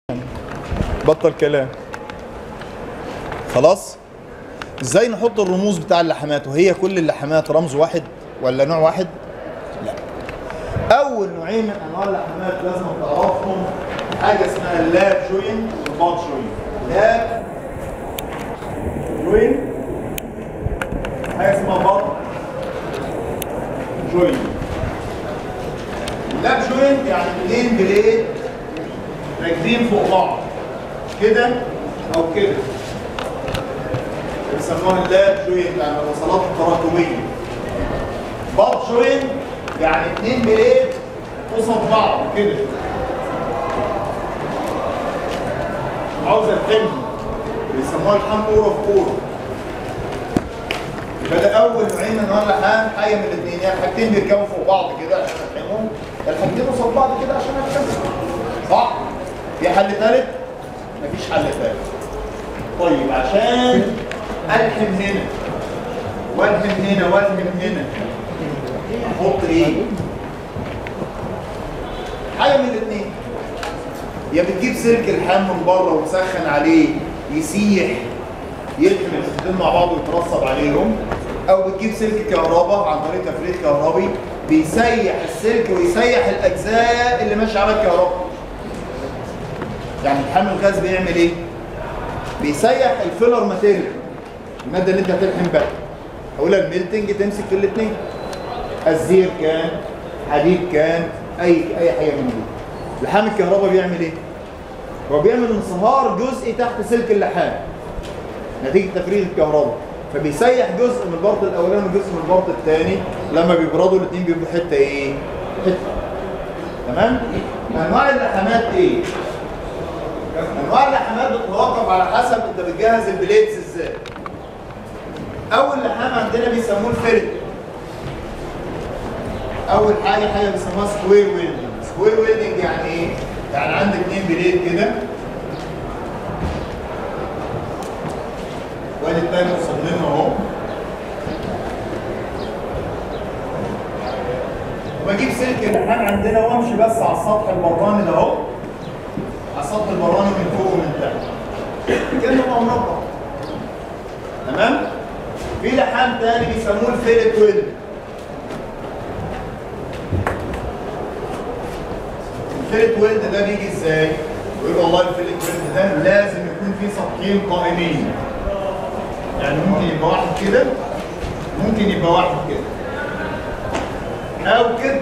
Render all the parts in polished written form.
بطل كلام. خلاص. ازاي نحط الرموز بتاع اللحمات وهي كل اللحمات رمز واحد ولا نوع واحد؟ لا. اول نوعين من انواع اللحمات لازم تعرفهم حاجه اسمها اللاب جوين والباد جوين. لاب جوين، حاجه اسمها باد جوين. اللاب جوين يعني اثنين بليد راكبين فوق بعض كده او كده، بيسموها اللاب جوين يعني الوصلات التراكميه. باد جوين يعني اثنين بليد قصاد بعض كده، عاوزه الحمل، بيسموها الحمل اورو في اورو. يبقى ده اول نوعين من انواع اللحام، حاجه من الاثنين، يعني حاجتين بيركبوا فوق بعض كده عشان الحمهم، الحاجتين قصاد بعض كده عشان الحمل. صح؟ في حل ثالث؟ مفيش حل ثالث. طيب عشان الحم هنا والحم هنا والحم هنا احط ايه؟ حاجه من الاثنين، يا بتجيب سلك الحام من بره وتسخن عليه يسيح يلحم الخيطين مع بعض ويترصب عليهم، او بتجيب سلك كهرباء عن طريق تفريغ كهربي بيسيح السلك ويسيح الاجزاء اللي ماشيه على الكهرباء. يعني الحامل الغاز بيعمل ايه؟ بيسيح الفيلر ماتيريال، الماده اللي انت هتلحم بها. اقولها الميلتنج تمسك في الاثنين، الزير كان، حديد كان، اي حاجه من دي. لحام الكهرباء بيعمل ايه؟ هو بيعمل انصهار جزئي تحت سلك اللحام نتيجه تفريغ الكهرباء، فبيسيح جزء من البرط الاولاني وجزء من البرط الثاني، لما بيبردوا الاثنين بيبقوا حته ايه؟ حته. تمام؟ انواع اللحامات ايه؟ انواع اللحامات بتتوقف على حسب انت بتجهز البليدز ازاي. اول لحام عندنا بيسموه الفيلت. اول حاجه بيسموها سكوير ويلدنج. سكوير ويلدنج يعني ايه؟ يعني عندك اثنين بليد كده، وادي التاني قصاد منه اهو، وبجيب سلك اللحام عندنا وامشي بس على السطح البراني ده اهو، على السطح البراني من فوق ومن تحت كده يبقى مربع. تمام؟ في لحام تاني بيسموه الفيلت ويلد. الفيلت ويلد ده بيجي ازاي؟ يقول والله الفيلت ويلد ده لازم يكون فيه سطحين قائمين. يعني ممكن يبقى واحد كده، ممكن يبقى واحد كده، أو كده،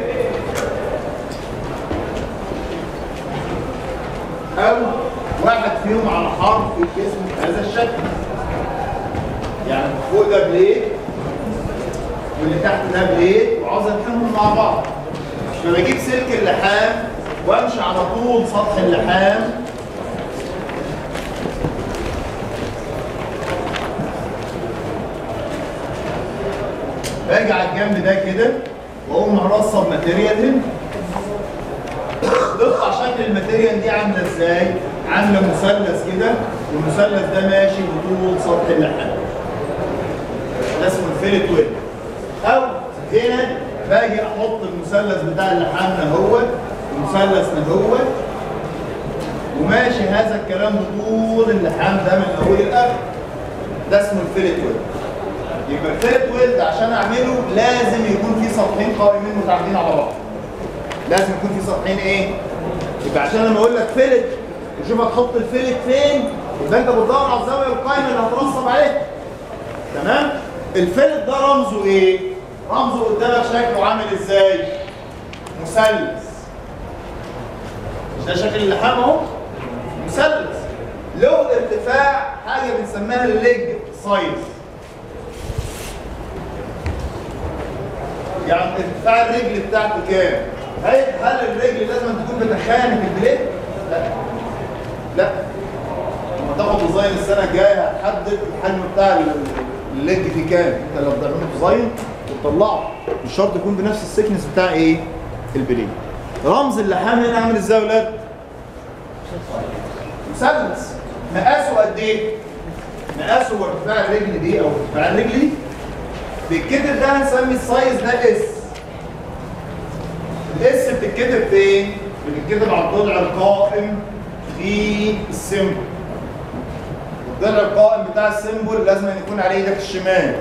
أو واحد فيهم على حرف اسمه بهذا الشكل. يعني فوق ده بليد واللي تحت ده بليد وعاوز الحمهم مع بعض. فبجيب سلك اللحام وامشي على طول سطح اللحام باجي على الجنب ده كده واقوم مرصب ماتيريال هنا. تطلع شكل الماتيريال دي عامله ازاي؟ عامله مثلث كده، والمثلث ده ماشي بطول سطح اللحام. ده اسمه الفيلت ويل. او هنا باجي احط المثلث بتاع اللحام اهوت والمثلث اهوت، وماشي هذا الكلام بطول اللحام ده من اول لاخر. ده اسمه الفيلت ويل. يبقى الفيلت ويل عشان اعمله لازم يكون في سطحين قائمين متعامدين على بعض. لازم يكون في سطحين ايه؟ يبقى عشان لما اقول لك فيلت وشوف هتحط الفيلت فين، يبقى انت بتدور على الزاويه القائمه اللي هترصب عليها. تمام؟ الفيلت ده رمزه ايه؟ رمزه قدامك شكله عامل ازاي؟ مثلث. مش ده شكل اللحام اهو؟ مثلث. له ارتفاع حاجه بنسميها الليج سايز. يعني ارتفاع الرجل بتاعته كام؟ هل الرجل لازم تكون بتخانق البليد؟ لا. لا. لما تاخد ديزاين السنه الجايه هتحدد الحجم بتاع الليج فيه كام؟ انت لو بتعمل ديزاين وتطلعه مش شرط يكون بنفس السكنس بتاع ايه؟ البليد. رمز اللحام هنا عامل ازاي يا ولاد؟ مثلث. مقاسه قد ايه؟ مقاسه هو ارتفاع الرجل دي او ارتفاع الرجل دي. بالكتب ده هنسمي السايز ده اس. الاس بتتكتب فين؟ بتتكتب على الضلع القائم في السيمبل. الضلع القائم بتاع السيمبل لازم يكون على ايدك الشمال.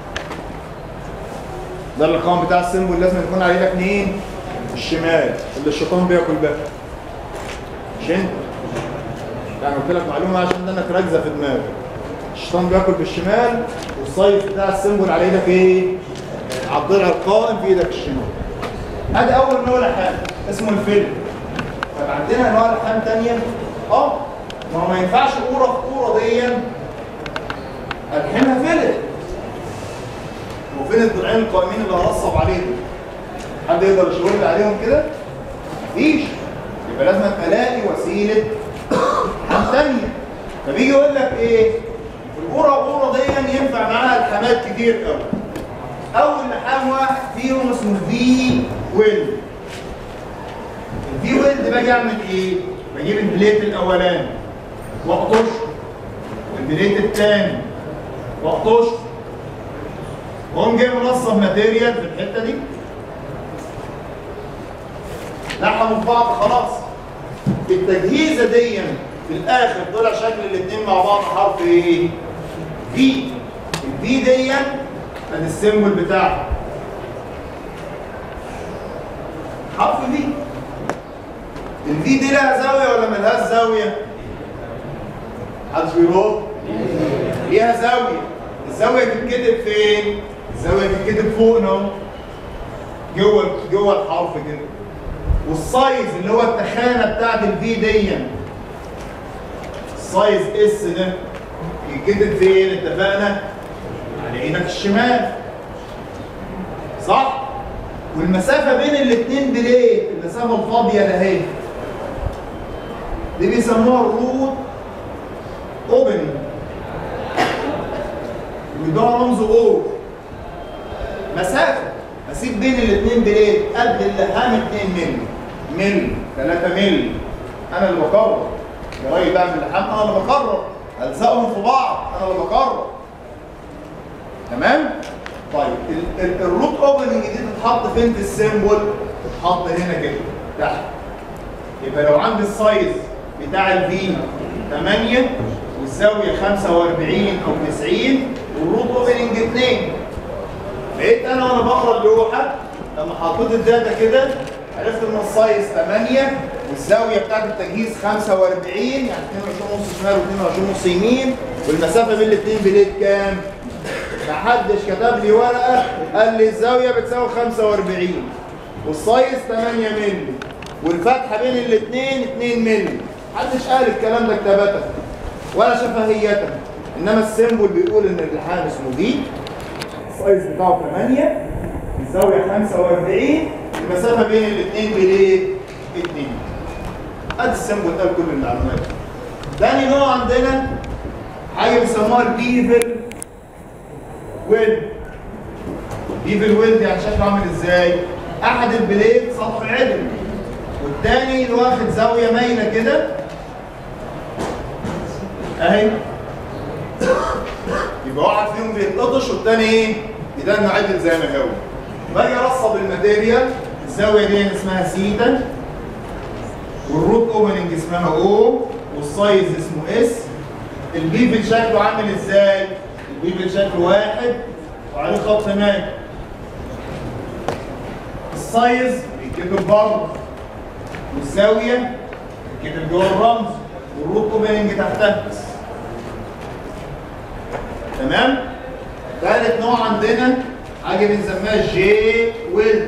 الضلع القائم بتاع السيمبل لازم يكون على ايدك مين؟ الشمال، اللي الشيطان بياكل بقى. مش انت؟ يعني قلت لك معلومه عشان انك راكزه في دماغك. الشيطان بياكل بالشمال، والسايز بتاع السيمبل على ايدك ايه؟ على الضلع القائم في ايدك الشمال. ادي اول نوع لحام اسمه الفيلم. طب عندنا انواع لحام ثانيه؟ ما هو ما ينفعش قوره في قوره دي الحمها فلت. وفين الضلعين القائمين اللي هرصب عليهم؟ حد يقدر يشاور لي عليهم كده؟ مفيش. يبقى لازم الاقي وسيله لحام ثانيه. فبيجي يقول لك ايه؟ القوره دي ينفع معاها لحامات كتير قوي. اول لحام واحد فيهم اسمه في ويلد. الفي ويلد باجي اعمل ايه؟ بجيب البليت الاولاني واقطشه، والبليت الثاني واقطشه، واقوم جاي منصب ماتيريال في الحته دي، لحموا في بعض خلاص. التجهيزه دي في الاخر طلع شكل الاثنين مع بعض حرف ايه؟ في. الفي دي ادي السيمبل بتاعها حرف في. الفي دي لها زاويه ولا ملهاش زاويه؟ محدش بيرد؟ ليها زاويه. الزاويه تتكتب فين؟ الزاويه تتكتب فوق اهو، جوه الحرف كده. والسايز اللي هو التخانه بتاعت الفي دي، السايز اس ده يتكتب فين؟ اتفقنا؟ على ايدك الشمال. صح؟ والمسافه بين الاثنين بليت، المسافه الفاضيه ده اهي، دي بيسموها الروت اوبننج، وده رمز او. مسافه اسيب بين الاثنين بليت قد اللحام 2 مللي، 3 مللي. انا اللي بقرر. يا راجل بعمل لحام انا اللي بقرر، الزقهم في بعض انا اللي بقرر. تمام؟ طيب الروت اوبننج دي تتحط فين في السيمبل؟ تتحط هنا كده تحت. يبقى لو عندي السايز بتاع الفي 8 والزاويه 45 او 90 والروت اوبننج 2، بقيت انا وانا بقرا اللوحه لما حطيت الداتا كده عرفت ان السايز 8 والزاويه بتاعت التجهيز 45، يعني 22 ونص شمال و22 ونص يمين، والمسافه بين الاثنين بليت كام؟ محدش كتب لي ورقه قال لي الزاويه بتساوي 45 والسايز 8 مللي والفتحه بين الاثنين 2 مللي. محدش قال الكلام ده كتابه ولا شفهيه. انما السيمبل بيقول ان اللحام اسمه دي، السايز بتاعه 8، الزاويه 45، المسافه بين الاثنين بليه 2. ادي السيمبل قال كل المعلومات. تاني نوع عندنا حاجه بيسموها البيفل ويلد. بيفل ويلد يعني شكله عامل ازاي؟ احد البليت سطح عدل والتاني اللي واخد زاويه مايله كده اهي، يبقى واحد فيهم بيتلطش والتاني ايه؟ يدن عدل زي ما هو. باجي ارصب الماتيريال، الزاويه دي اسمها سيتا، والروت اوبننج اسمها او، والسايز اسمه اس. البيفل شكله عامل ازاي؟ البيفل شكله واحد وعليه خط مايل. السايز بيتكتب بره، والزاويه بيتكتب جوه الرمز، والروت اوبننج تحتها. تمام؟ ثالث نوع عندنا حاجه بنسميها جي ويلد.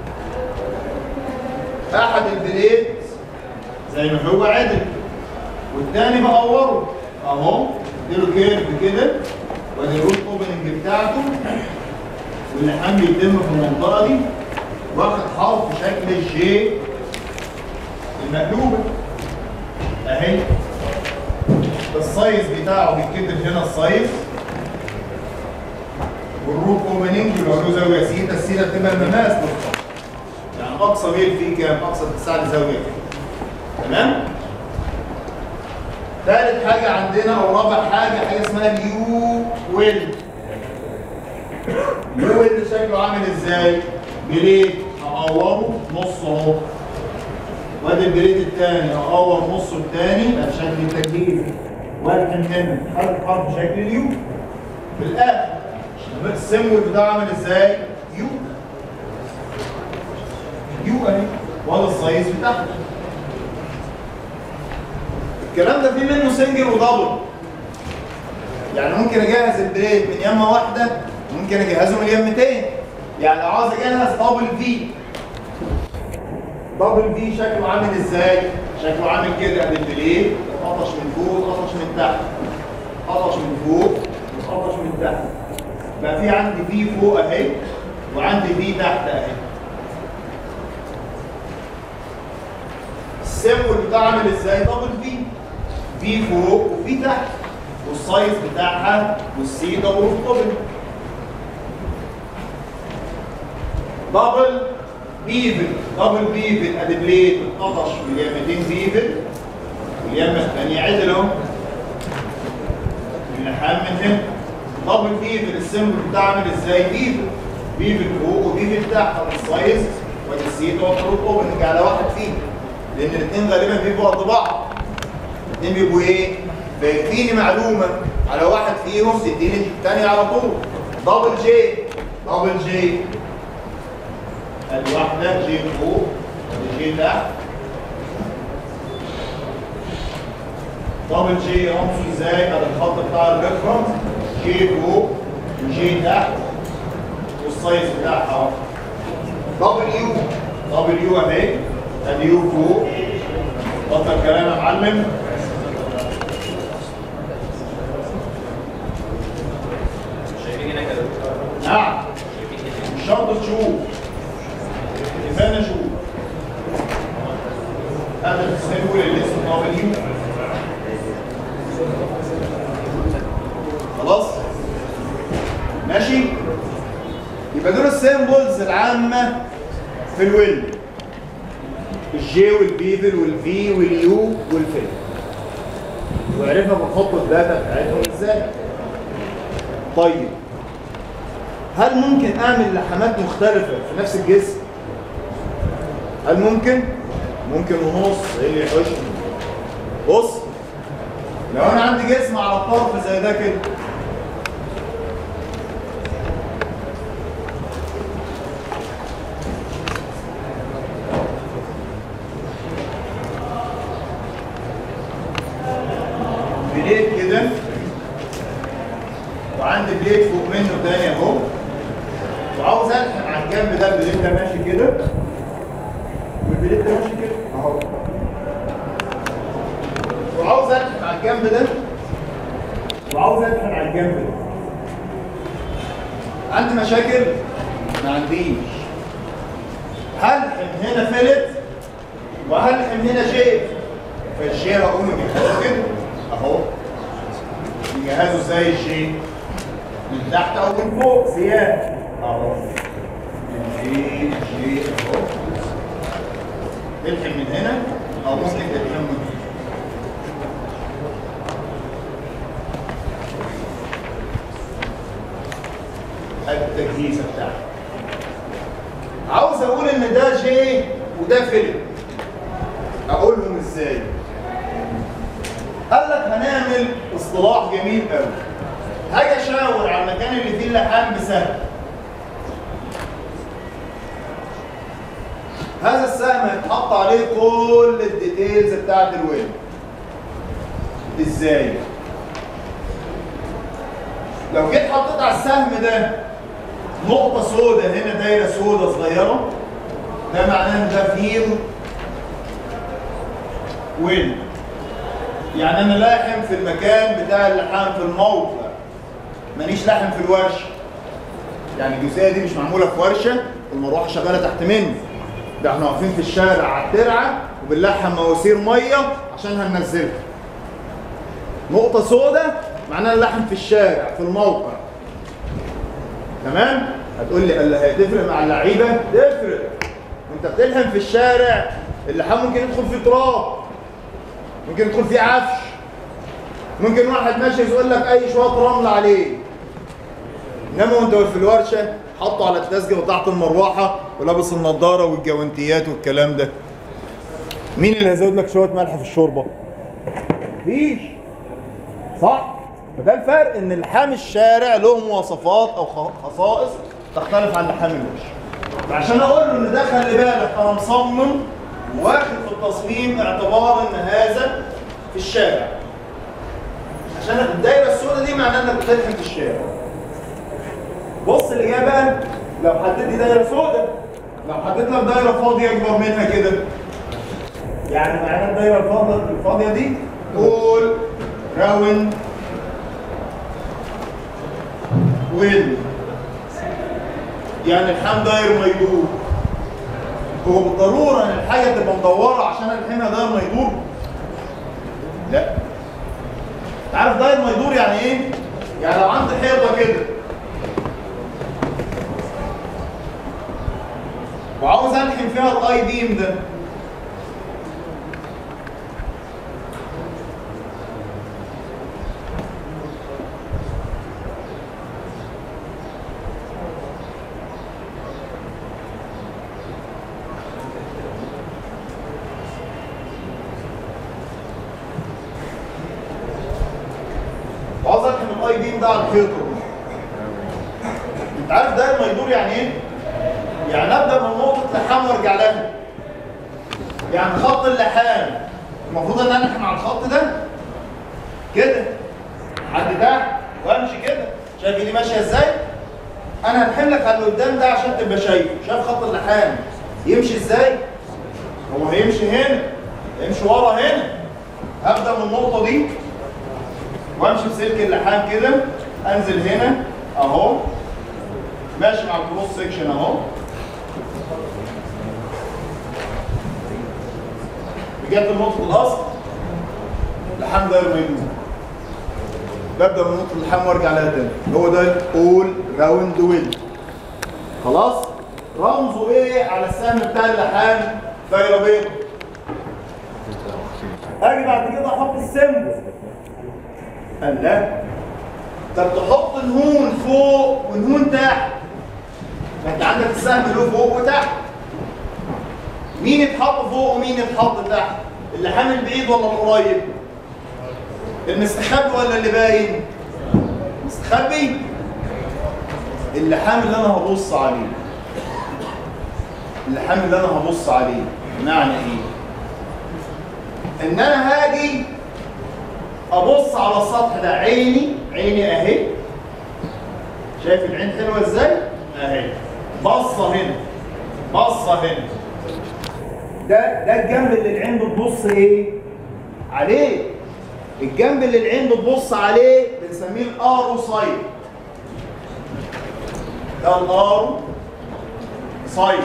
احد البليت زي ما هو عدل والثاني بقوره اهو، اديله كيرف كده وادي الروت اوبننج بتاعته، واللحام بيتم في المنطقه دي واخد حرف شكل الجي المقلوبه اهي. السايز بتاعه بيتكتب هنا السايز، والروت اوبننج بيبقى له زاويه سيتا، السيتا بتبقى المماس للخط، يعني اقصى ميل فيه كام؟ اقصى اتساع لزاويه كام. تمام؟ ثالث حاجه عندنا او رابع حاجه اسمها اليو ويلد. اليو ويلد شكله عامل ازاي؟ بليت هقوره نص اهو، وادي البليت الثاني اقور نصه الثاني على شكل التجهيز والحم هنا حرف شكل اليو. في الاخر السيمبل بتاعه عامل ازاي؟ يو. يو اهي وده السايز بتاعها. الكلام ده فيه منه سنجل ودبل. يعني ممكن اجهز البليت من يمه واحده ممكن اجهزه من يمتين. يعني لو عاوز اجهز دبل في. دبل في شكله عامل ازاي؟ شكله عامل كده ادي البليت اتقطش من فوق اتقطش من تحت. اتقطش من فوق اتقطش من تحت. بقى في عندي في فوق اهي وعندي في تحت اهي. السيمبل بتاعه عامل ازاي؟ دبل في. في فوق وفي تحت والسايز بتاعها والسي دبل قبل. دبل بيفل. دبل بيفل ادي بليت اتقطش باليمتين بيفل واليمه الثانيه عدل اهو. اللحام من هنا. دبل بيفل السيمبل بتاعه عامل ازاي؟ بيفل. بيفل فوق وبيفل تحت ادي السايز وادي السي دبل قبل. نيجي على واحد فيهم لان الاثنين غالبا بيبقوا قد بعض. الاثنين بيبقوا ايه؟ فيكفيني معلومه على واحد فيهم تديني الثاني على طول. دبل جي. دبل جي ادي واحده جي فوق ادي جي تحت. دبل جي امشي ازاي؟ ادي الخط بتاع الريفرنس جي فوق وجي تحت والسايز بتاعها اهو. دبل يو. دبل يو اهي ادي يو فوق. بطل كلام يا معلم. نعم مش شرط تشوف كفايه اشوف. هذا السيمبل اللي اسمه دبليو. خلاص ماشي. يبقى دول السيمبلز العامه في الويل. الجي والبيفل والفي واليو والفيل. وعرفنا بنحط الداتا بتاعتهم ازاي. طيب هل ممكن اعمل لحمات مختلفه في نفس الجسم؟ هل ممكن؟ ممكن ونص. ايه اللي يحوشني؟ بص لو انا عندي جسم على الطرف زي ده كده بليت كده وعندي بليت فوق منه تاني اهو وعاوز الحم على الجنب ده. البليت ده ماشي كده والبليت ده ماشي كده اهو. وعاوز الحم على الجنب ده وعاوز الحم على الجنب ده. عندي مشاكل؟ ما عنديش. هلحم هنا فلت وهلحم هنا شيء. فالشيء هقوم اجهزه كده اهو. نجهزه ازاي الشيء؟ من تحت او من فوق زياده اهو. جي اهو. تلحم من هنا او ممكن تلحم من هنا. التجهيزه بتاعتي. عاوز اقول ان ده جي وده فيلم. اقولهم ازاي؟ قال لك هنعمل اصطلاح جميل قوي. هاجي اشاور على المكان اللي فيه اللحام بسهم. هذا السهم هيتحط عليه كل الديتيلز بتاعت الويب. ازاي؟ لو جيت حطيت على السهم ده نقطة سوداء هنا، دايرة سوداء صغيرة، ده معناه ان ده فيل ويل. يعني انا لاحم في المكان بتاع اللحام في الموقع، مانيش لاحم في الورشه. يعني الجزئيه دي مش معموله في ورشه والمروحه شغاله تحت مني، ده احنا واقفين في الشارع على الترعه وبنلحم مواسير ميه عشان هننزلها. نقطه سوداء معناها اللحم في الشارع في الموقع. تمام؟ هتقول لي قال هي تفرق مع اللعيبه؟ تفرق. وانت بتلحم في الشارع اللحام ممكن يدخل فيه تراب، ممكن يدخل فيه عفش، ممكن واحد ماشي يقول لك اي شويه رمل عليه. انما وانت في الورشه حاطه على التسجيل وتحت المروحه ولابس النضاره والجوانتيات والكلام ده. مين اللي هيزود لك شويه ملح في الشوربه؟ مفيش. صح؟ فده الفرق، ان لحام الشارع له مواصفات او خصائص تختلف عن لحام الوش. فعشان اقول له ان ده خلي بالك انا مصمم واخد في التصميم اعتبار ان هذا في الشارع. عشان الدايره السوداء دي معناها انك بتلحم في الشارع. بص اللي جاي بقى، لو حددت لي دايره سوداء، لو حددت لك دايره فاضيه اكبر منها كده، يعني معناها الدايره الفاضيه دي قول راوند ويل، يعني الحام داير ما يدور. هو بالضروره ان الحاجه تبقى مدوره عشان الحمها داير ما يدور؟ لا. انت عارف داير ما يدور يعني ايه؟ يعني لو عندي حيطه كده وعاوز الحم فيها الاي بيم ده، وعاوز الحم الاي بيم ده على الحيطه دي. انت عارف داير ما يدور يعني ايه؟ يعني ابدا من نقطه لحام وارجع لها. يعني خط اللحام المفروض ان انا الحم على الخط ده كده لحد تحت وامشي كده. شايف ايدي ماشيه ازاي؟ انا هلحم لك على اللي قدام ده عشان تبقى شايفه. شايف خط اللحام يمشي ازاي؟ هو هيمشي هنا، يمشي ورا هنا. هبدا من النقطه دي وامشي بسلك اللحام كده، انزل هنا اهو ماشي مع الكروس سكشن اهو. رجعت لنقطة الأصل، اللحام داير ما يدور. ببدأ من نقطة اللحام وارجع لها تاني. هو ده أول راوند ويل. خلاص؟ رمزه إيه على السهم بتاع اللحام؟ دايرة بيضاء. أجي بعد كده أحط السمبل. قال لا. طب تحط نهون فوق ونهون تحت. ما أنت عندك السهم له فوق وتحت. مين يتحط فوق ومين يتحط تحت؟ اللحام البعيد ولا القريب؟ المستخبي ولا اللي باين؟ مستخبي؟ اللحام اللي انا هبص عليه. اللحام اللي انا هبص عليه، معنى ايه؟ ان انا هاجي ابص على السطح ده، عيني اهي. شايف العين حلوه ازاي؟ اهي. بصه هنا، بصه هنا. ده الجنب اللي العين بتبص ايه؟ عليه. الجنب اللي العين بتبص عليه بنسميه الارو سايد. ده الارو سايد.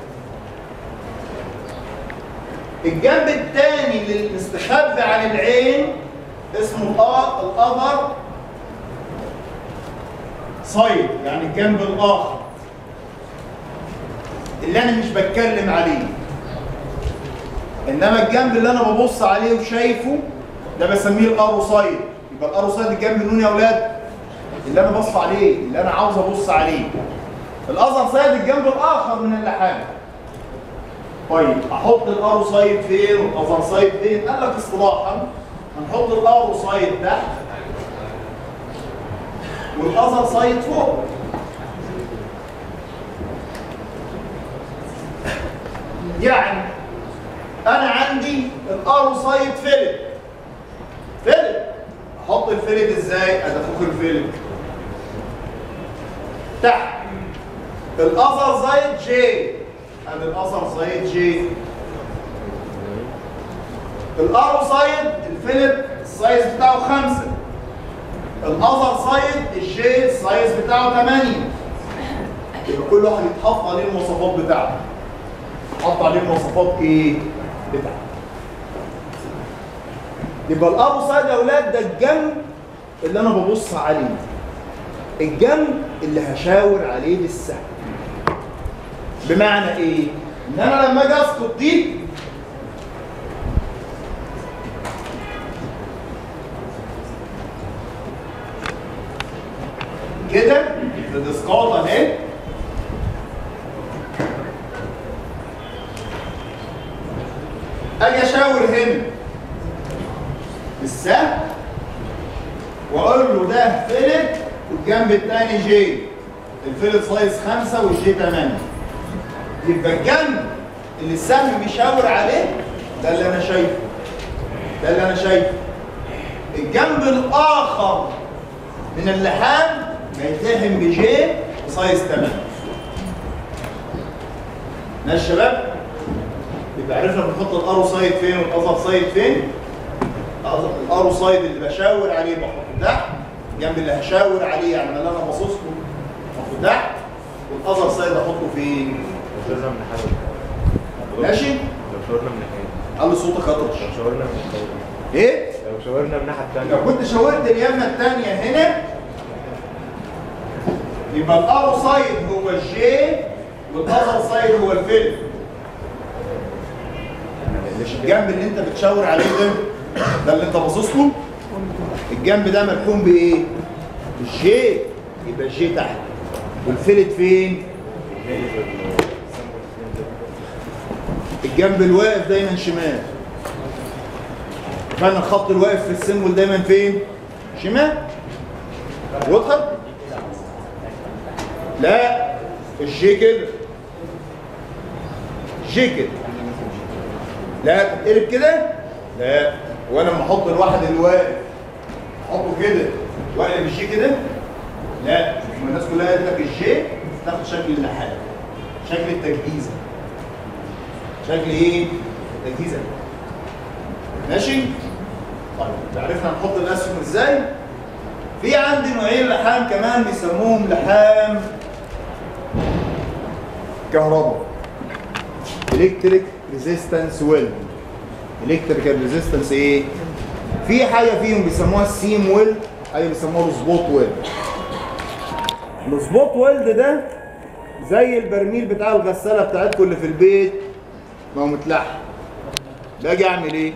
الجنب الثاني اللي مستخبي عن العين اسمه الاذر سايد، يعني الجنب الاخر اللي انا مش بتكلم عليه. انما الجنب اللي انا ببص عليه وشايفه ده بسميه الارو سايد. يبقى الارو سايد الجنب النون يا اولاد اللي انا بص عليه، اللي انا عاوز ابص عليه. الاذر سايد الجنب الاخر من اللحام. طيب احط الارو سايد فين والاذر سايد فين؟ قال لك اصطلاحا هنحط الارو سايد تحت والاذر سايد فوق. يعني انا عندي الارو سايد فيلت. احط الفيلت ازاي؟ ادفك الفيلت تحت. الاذر سايد جي، ادي الاذر سايد جي. الارو سايد الفيلت السايز بتاعه 5. الاذر سايد الجي السايز بتاعه 8. يبقى كل واحد يتحط عليه المواصفات بتاعته. حط عليه المواصفات ايه؟ بتاعته. يبقى الارو سايد يا اولاد ده الجنب اللي انا ببص عليه. الجنب اللي هشاور عليه بالسهم. بمعنى ايه؟ ان انا لما اجي اسقط دي كده الاسقاط اهي. اجي اشاور هنا بالسهم واقول له ده فلت والجنب الثاني جي، الفلت سايز 5 والجي 8. يبقى الجنب اللي السهم بيشاور عليه ده اللي انا شايفه، ده اللي انا شايفه. الجنب الاخر من اللحام هيتلحم بجي سايز 8. ماشي يا شباب؟ يبقى عرفنا بنحط الارو سايد فين والاذر سايد فين. الارو سايد اللي بشاور عليه بحطه تحت، الجنب اللي هشاور عليه يعني اللي انا باصص له بحطه تحت، والاذر سايد احطه فين؟ ماشي؟ لو شاورنا من ناحية. قال لي صوتك هطرش. لو شاورنا من ناحية. ايه؟ لو شاورنا من الناحية التانية. لو كنت شاورت اليمة الثانية هنا يبقى الارو سايد هو الجي والاذر سايد هو الفيل. مش الجنب اللي انت بتشاور عليه ده اللي انت باصص له، الجنب ده ملحوم بايه؟ الجي، يبقى الجي تحت والفلت فين؟ الجنب الواقف دايما شمال. فانا الخط الواقف في السيمبل دايما فين؟ شمال. واضحه؟ لا الجي كده، الجي كده. لا تتقلب كده؟ لا. وانا لما احط الواحد اللي واقف احطه كده واقلب الجي كده؟ لا. الناس كلها قالت لك الجي تاخد شكل اللحام، شكل التجهيزه. شكل ايه؟ تجهيزه. ماشي؟ طيب عرفنا نحط الاسهم ازاي؟ في عندي نوعين لحام كمان بيسموهم لحام كهرباء. الكتريك ريزيستنس ويلد. الكتريكال ريزيستنس ايه؟ في حاجه فيهم بيسموها السيم ويلد، حاجه بيسموها السبوت ويلد. السبوت ويلد ده زي البرميل بتاع الغساله بتاعتكم اللي في البيت ما هو متلحم. باجي اعمل ايه؟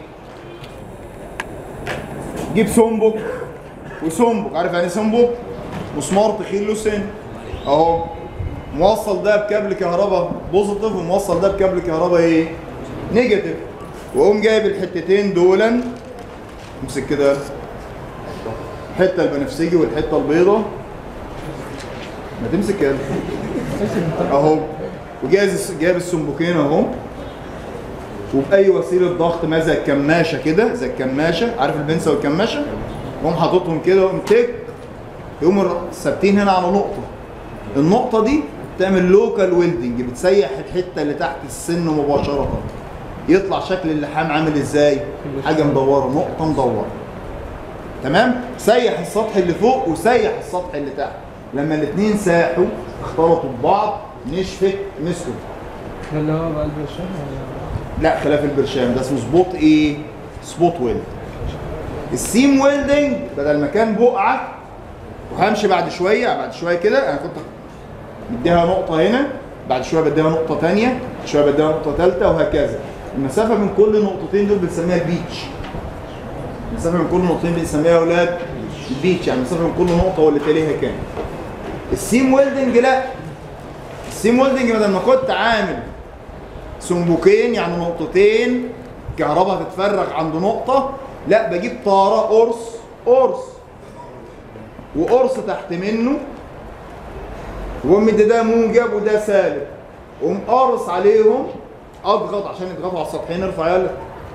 جيب سنبك وسنبك، عارف يعني ايه سنبك؟ مسمار تخين له سن اهو، موصل ده بكابل كهرباء بوزيتيف وموصل ده بكابل كهرباء ايه؟ نيجاتيف. واقوم جايب الحتتين دولا، امسك كده الحته البنفسجي والحته البيضاء، ما تمسك كده اهو، جايب السنبكين اهو، وباي وسيله ضغط ما زي الكماشه كده، زي الكماشه، عارف البنسه والكماشه؟ اقوم حاططهم كده واقوم تك، يقوموا ثابتين هنا على نقطه. النقطه دي بتعمل لوكال ويلدنج، بتسيح الحته اللي تحت السن مباشره. يطلع شكل اللحام عامل ازاي؟ حاجه مدوره، نقطه مدوره. تمام؟ سيح السطح اللي فوق وسيح السطح اللي تحت. لما الاثنين ساحوا اختلطوا ببعض نشفت مسكوا. ده اللي هو بقى البرشام ولا؟ لا خلاف البرشام، ده اسمه سبوت ايه؟ سبوت ويلد. السيم ويلدنج بدل ما كان بقعه وهمشي بعد شويه كده، انا كنت مديها نقطه هنا، بعد شويه بديها نقطه ثانيه، بعد شويه بديها نقطه ثالثه وهكذا. المسافه من كل نقطتين دول بنسميها البيتش. المسافه من كل نقطتين بنسميها يا اولاد البيتش، يعني المسافه من كل نقطه واللي تليها كام. السيم ويلدنج لا، السيم ويلدنج بدل ما كنت عامل سنبوكين يعني نقطتين كهرباء تتفرغ عند نقطه، لا بجيب طاره قرص وقرص تحت منه، واقوم مدي ده موجب وده سالب، واقوم قارص عليهم، اضغط عشان يضغطوا على السطحين. ارفع يلا،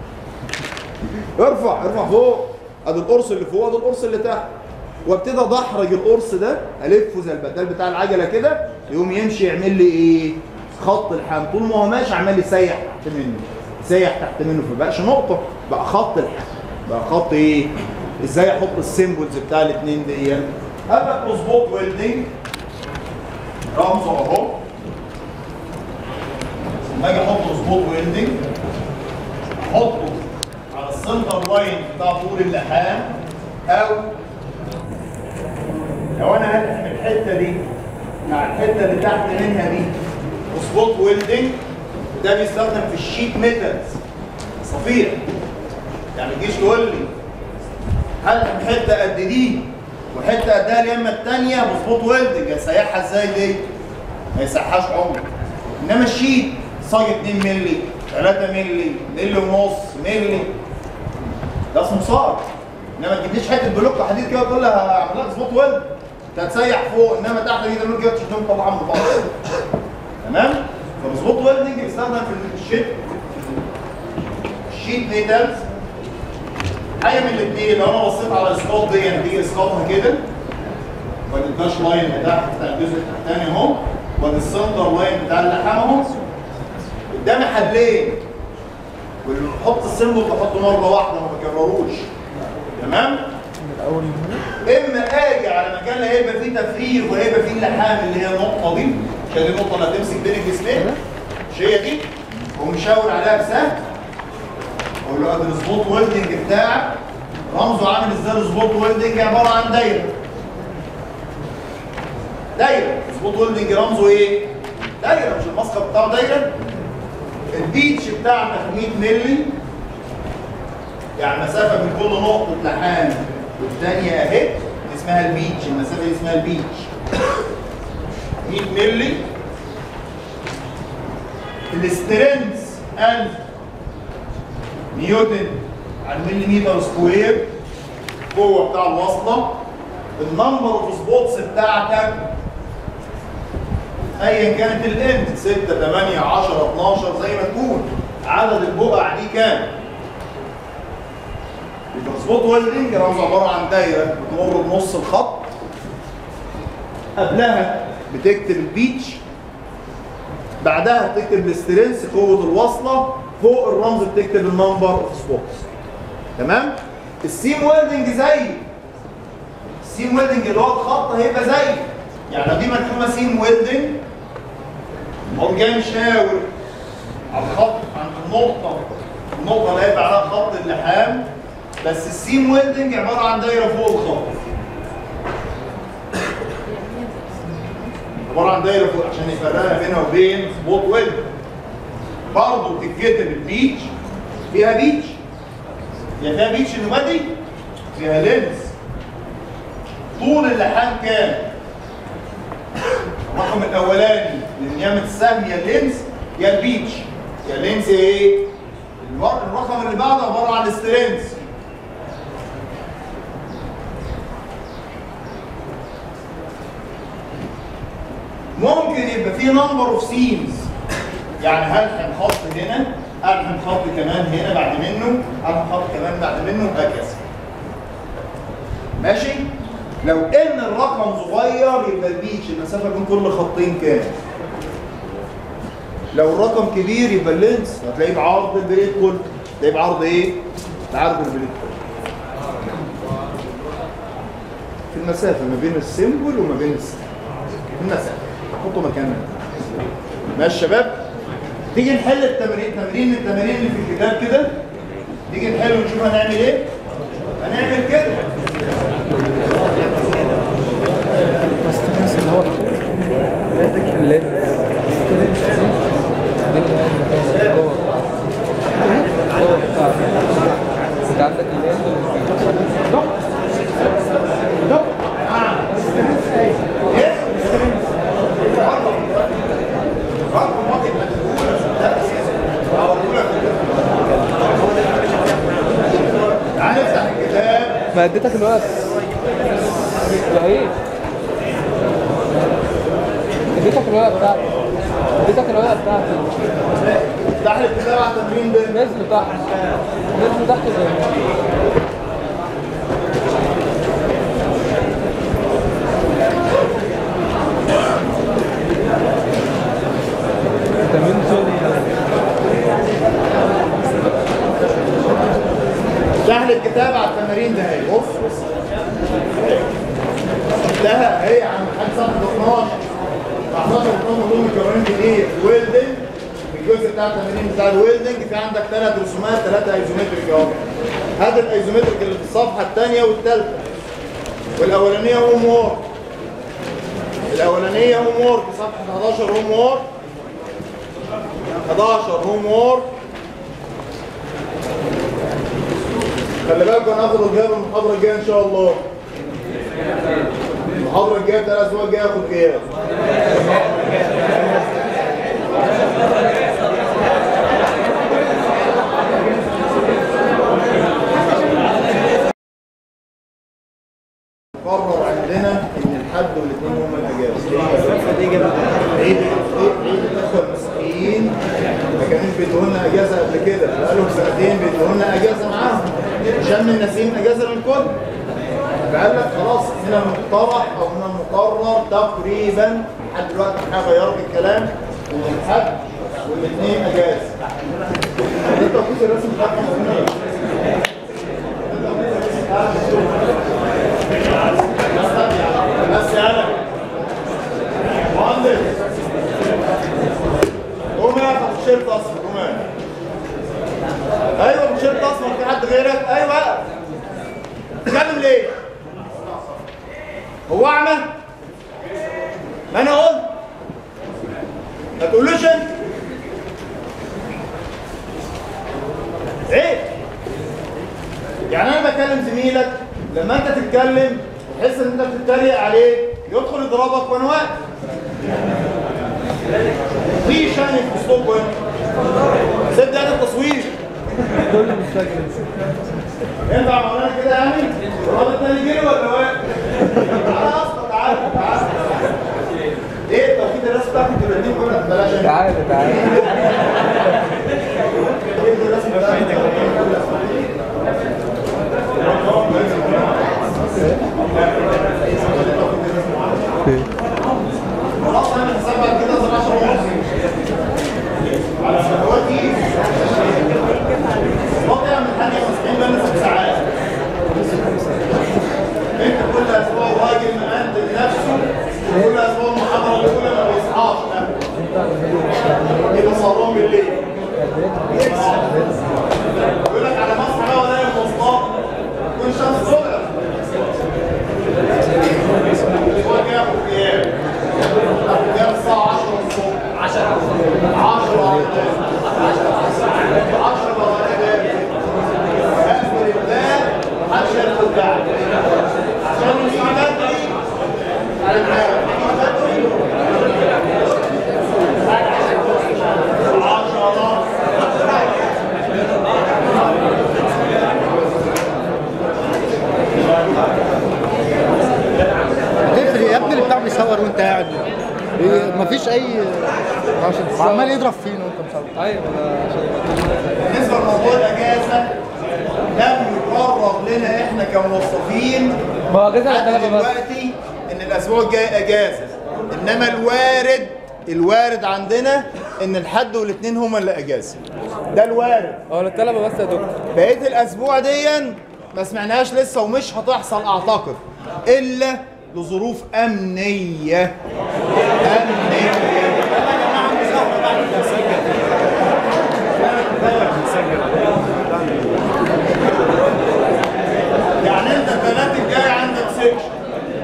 ارفع فوق، ادي القرص اللي فوق ادي القرص اللي تحت، وابتدي ادحرج القرص ده الفه زي البدال بتاع العجله كده، يقوم يمشي يعمل لي ايه؟ خط الحام. طول ما هو ماشي عمال يسيح تحت منه، فبقاش نقطه، بقى خط الحام، بقى خط ايه؟ ازاي احط السيمبلز بتاع الاثنين دي؟ هبقى سبوت ويلدنج رمزه اهو. لما اجي احط سبوت ويلدنج احطه على السنتر لاين بتاع طول اللحام، او لو انا هلحم الحته دي مع الحته اللي تحت منها دي سبوت ويلدنج، ده بيستخدم في الشيت ميتالز صفيح. يعني ما تجيش تقول لي هلحم حته قد دي وحته قدها اليمه الثانيه بسبوت ويلدنج، هيسيحها ازاي دي؟ ما يسيحهاش عمر. انما الشيت صاج 2 مللي 3 مللي، مللي ونص، مللي. ده اسمه صاج. انما ما تجيبليش حته بلوك حديد كده وتقول لها هعمل لك سبوت ويلد. انت هتسيح فوق، انما تحت دي تعمل كده تشدهم طبعا من بعض. تمام؟ فالسبوت ويلدنج بيستخدم في الشيت ميتالز. حاجه من الاثنين، لو انا بصيت على الاسقاط دي يعني تيجي اسقاطها كده وادي الداش لاين بتاع الجزء التحتاني اهو، وادي السنتر لاين بتاع اللحام اهو. قدامي حبلين، واللي بحط السيمبل بحطه مره واحده ما بكرروش. تمام؟ اما اجي على مكان اللي هيبقى فيه تفريغ وهيبقى فيه اللحام اللي هي النقطه دي، عشان دي النقطه اللي هتمسك بين الجسمين، مش هي دي؟ ومشاور عليها بسهم. اقول له ادي السبوت ويلدنج بتاعك، رمزه عامل ازاي؟ السبوت ويلدنج عباره عن دايره. دايره، السبوت ويلدنج رمزه ايه؟ دايره، مش المسقط بتاعه دايره؟ البيتش بتاعنا 100 مللي، يعني مسافه من كل نقطه لحام والثانيه اهي اسمها البيتش، المسافه دي اسمها البيتش. 100 مللي. السترينث 1000 نيوتن على المليمتر سكوير، القوه بتاع الوصله. النمبر اوف سبوتس بتاعتك ايا كانت الاند 6 8 10 12 زي ما تكون، عدد البقع دي كام؟ يبقى سبوت ويلدنج رمزه عباره عن دايره بتمر بنص الخط، قبلها بتكتب البيتش، بعدها بتكتب السترينث قوه الوصله، فوق الرمز بتكتب النمبر اوف سبوتس. تمام؟ السيم ويلدنج زي السيم ويلدنج اللي هو الخط هيبقى زي، يعني لو دي مرسومه سيم ويلدنج اقوم جاي مشاور على الخط عند النقطه اللي هيبقى عليها خط اللحام، بس السيم ويلدنج عباره عن دايره فوق الخط. عباره عن دايره فوق عشان يفرقها بينها وبين سبوت ويلد. برضه بتتكتب البيتش، فيها بيتش، هي فيها بيتش نوادي، فيها لينز. طول اللحام كام؟ الرقم الاولاني لنيامه السهم يا اللينز يا البيتش. يا اللينز ايه؟ الرقم اللي بعده عباره عن السترينث. ممكن يبقى فيه نمبر اوف سيمز، يعني هلحم خط هنا، الحم خط كمان هنا بعد منه، الحم خط كمان بعد منه، وهكذا. ماشي؟ لو ان الرقم صغير يبقى البيتش المسافه بين كل خطين كام؟ لو الرقم كبير يبقى اللينس هتلاقيه بعرض البليت كله. تلاقيه بعرض ايه؟ بعرض البليت كله. في المسافه ما بين السيمبل وما بين السهم. في المسافه. حطوا مكانها. ماشي يا شباب؟ تيجي نحل تمرين من التمارين اللي في الكتاب كده. تيجي نحل ونشوف هنعمل ايه؟ هنعمل كده. بس تحس ان هو الليل انت عندك الليل تعال نفتح الكتاب. ما اديتك الوقت يا ايه؟ اديتك الورقه بتاعتي. افتح لي الكتاب على التمرين ده. نزل تحت زي ما التمرين افتح لي الكتاب على التمارين ده اهي. بص شفتها اهي عند حد صفحه 12. 11 دول مكونين جديد ويلدنج. الجزء بتاع التمارين بتاع الويلدنج في عندك 3 رسومات، 3 ايزومتريك اهو. هات الايزومتريك اللي في الصفحه الثانيه والثالثه. والاولانيه هوم وورك. الاولانيه هوم وورك صفحه 11 هوم وورك. 11 هوم وورك. خلي بالكم هناخد الغياب المحاضره الجايه ان شاء الله. المحاضره الجايه بتاع الاسبوع الجاي هاخد غياب. بيدونا اجازه قبل كده، بقالهم سنتين بيدونا اجازه معاهم. شم النسيم اجازه للكل. فقال لك خلاص من المقترح او من المقرر تقريبا لحد دلوقتي احنا غيرت الكلام ان الحد والاثنين اجازه. ده توقيت الرسم بتاعكم الاثنين. بس انا مهندس قوم يا اخي تيشيرت اصفر قوم. ايوه تيشيرت اصفر في حد غيرك؟ ايوه تتكلم ليه؟ هو اعمى؟ ما انا قلت ما تقولوش انت ايه؟ يعني انا بكلم زميلك لما انت تتكلم تحس ان انت بتتريق عليه يدخل يضربك وانا واقف. في شأن في اسلوب وين؟ سيب ده التصوير. كله مستجد. ينفع مولانا كده يعني؟ الراجل التاني جري ولا واقف؟ تعالى يا اسطى تعالى تعالى. ايه توقيت الرسم بتاعك انتوا الاثنين كلها بلاش. تعالى تعالى. توقيت الرسم بتاعك خلاص انا حسابها كده 12 ونص على دلوقتي وضع من حاجه 90 بقى 6 ساعات. انت كل اسبوع راجل مقدم نفسه كل اسبوع المحاضره الاولى ما بيصحاش يبقى صارون بالليل يقول لك على مصر بقى ولا المواصلات تكون شمس طلعت هو جابه كام؟ جاب الساعه 10 الصبح 10 محدش يدخل بعد عشان اللي يجي بدري انا معاك يجي تفرق يا ابني اللي بتاع بيصور وانت قاعد مفيش اي عمال يضرب فينا وانت مصور. ايوه بالنسبه لموضوع الاجازه لم يقرر لنا احنا كموظفين ما هو اجازه حتى الثلاثه بس. دلوقتي ان الاسبوع الجاي اجازه، انما الوارد عندنا ان الحد والاثنين هما اللي اجازه. ده الوارد. هو الطلبه بس يا دكتور. بقيه الاسبوع ديا ما سمعناهاش لسه ومش هتحصل اعتقد الا لظروف امنيه. يعني انت البنات الجاي عندك سكشن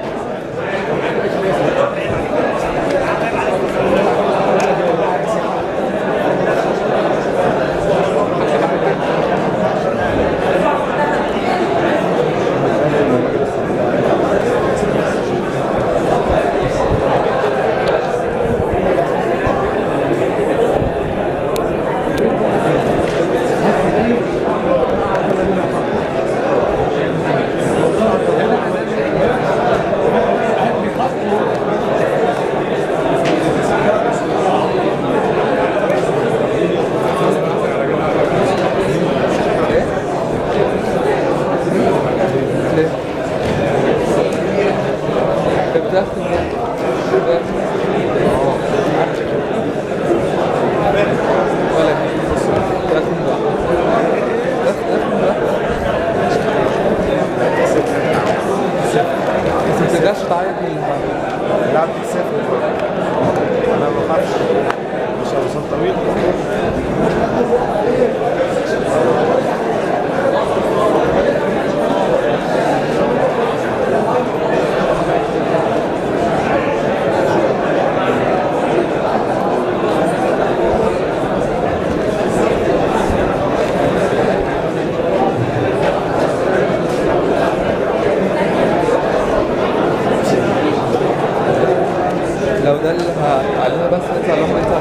لو ده اللي هتعلمها بس نطلع لما يطلع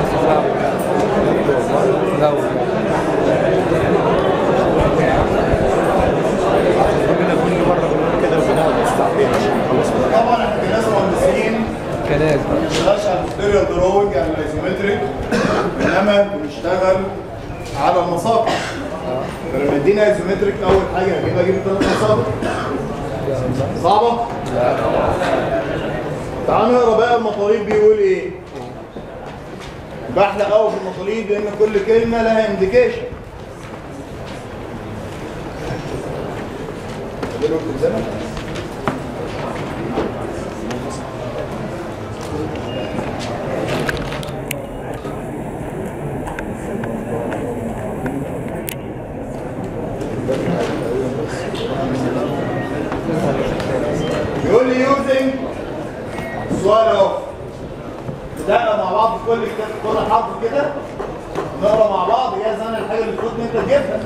لو طبعا احنا كناس مهندسين كناس ما بنشتغلش على الستيريو دروينج على الايزومتريك، انما بنشتغل على المساقط. فلما يدينا ايزومتريك اول حاجه هجيب الثلاث مساقط. صعبه؟ تعال نقرا بقى المطالب بيقول ايه. بحلق قوي في المطالب لان كل كلمه لها انديكيشن. يقول لي يوزنج السؤال اهو. بدأنا مع بعض في كل حرف كده نقرا مع بعض. جاهز انا الحاجه اللي المفروض ان انت تجيبها.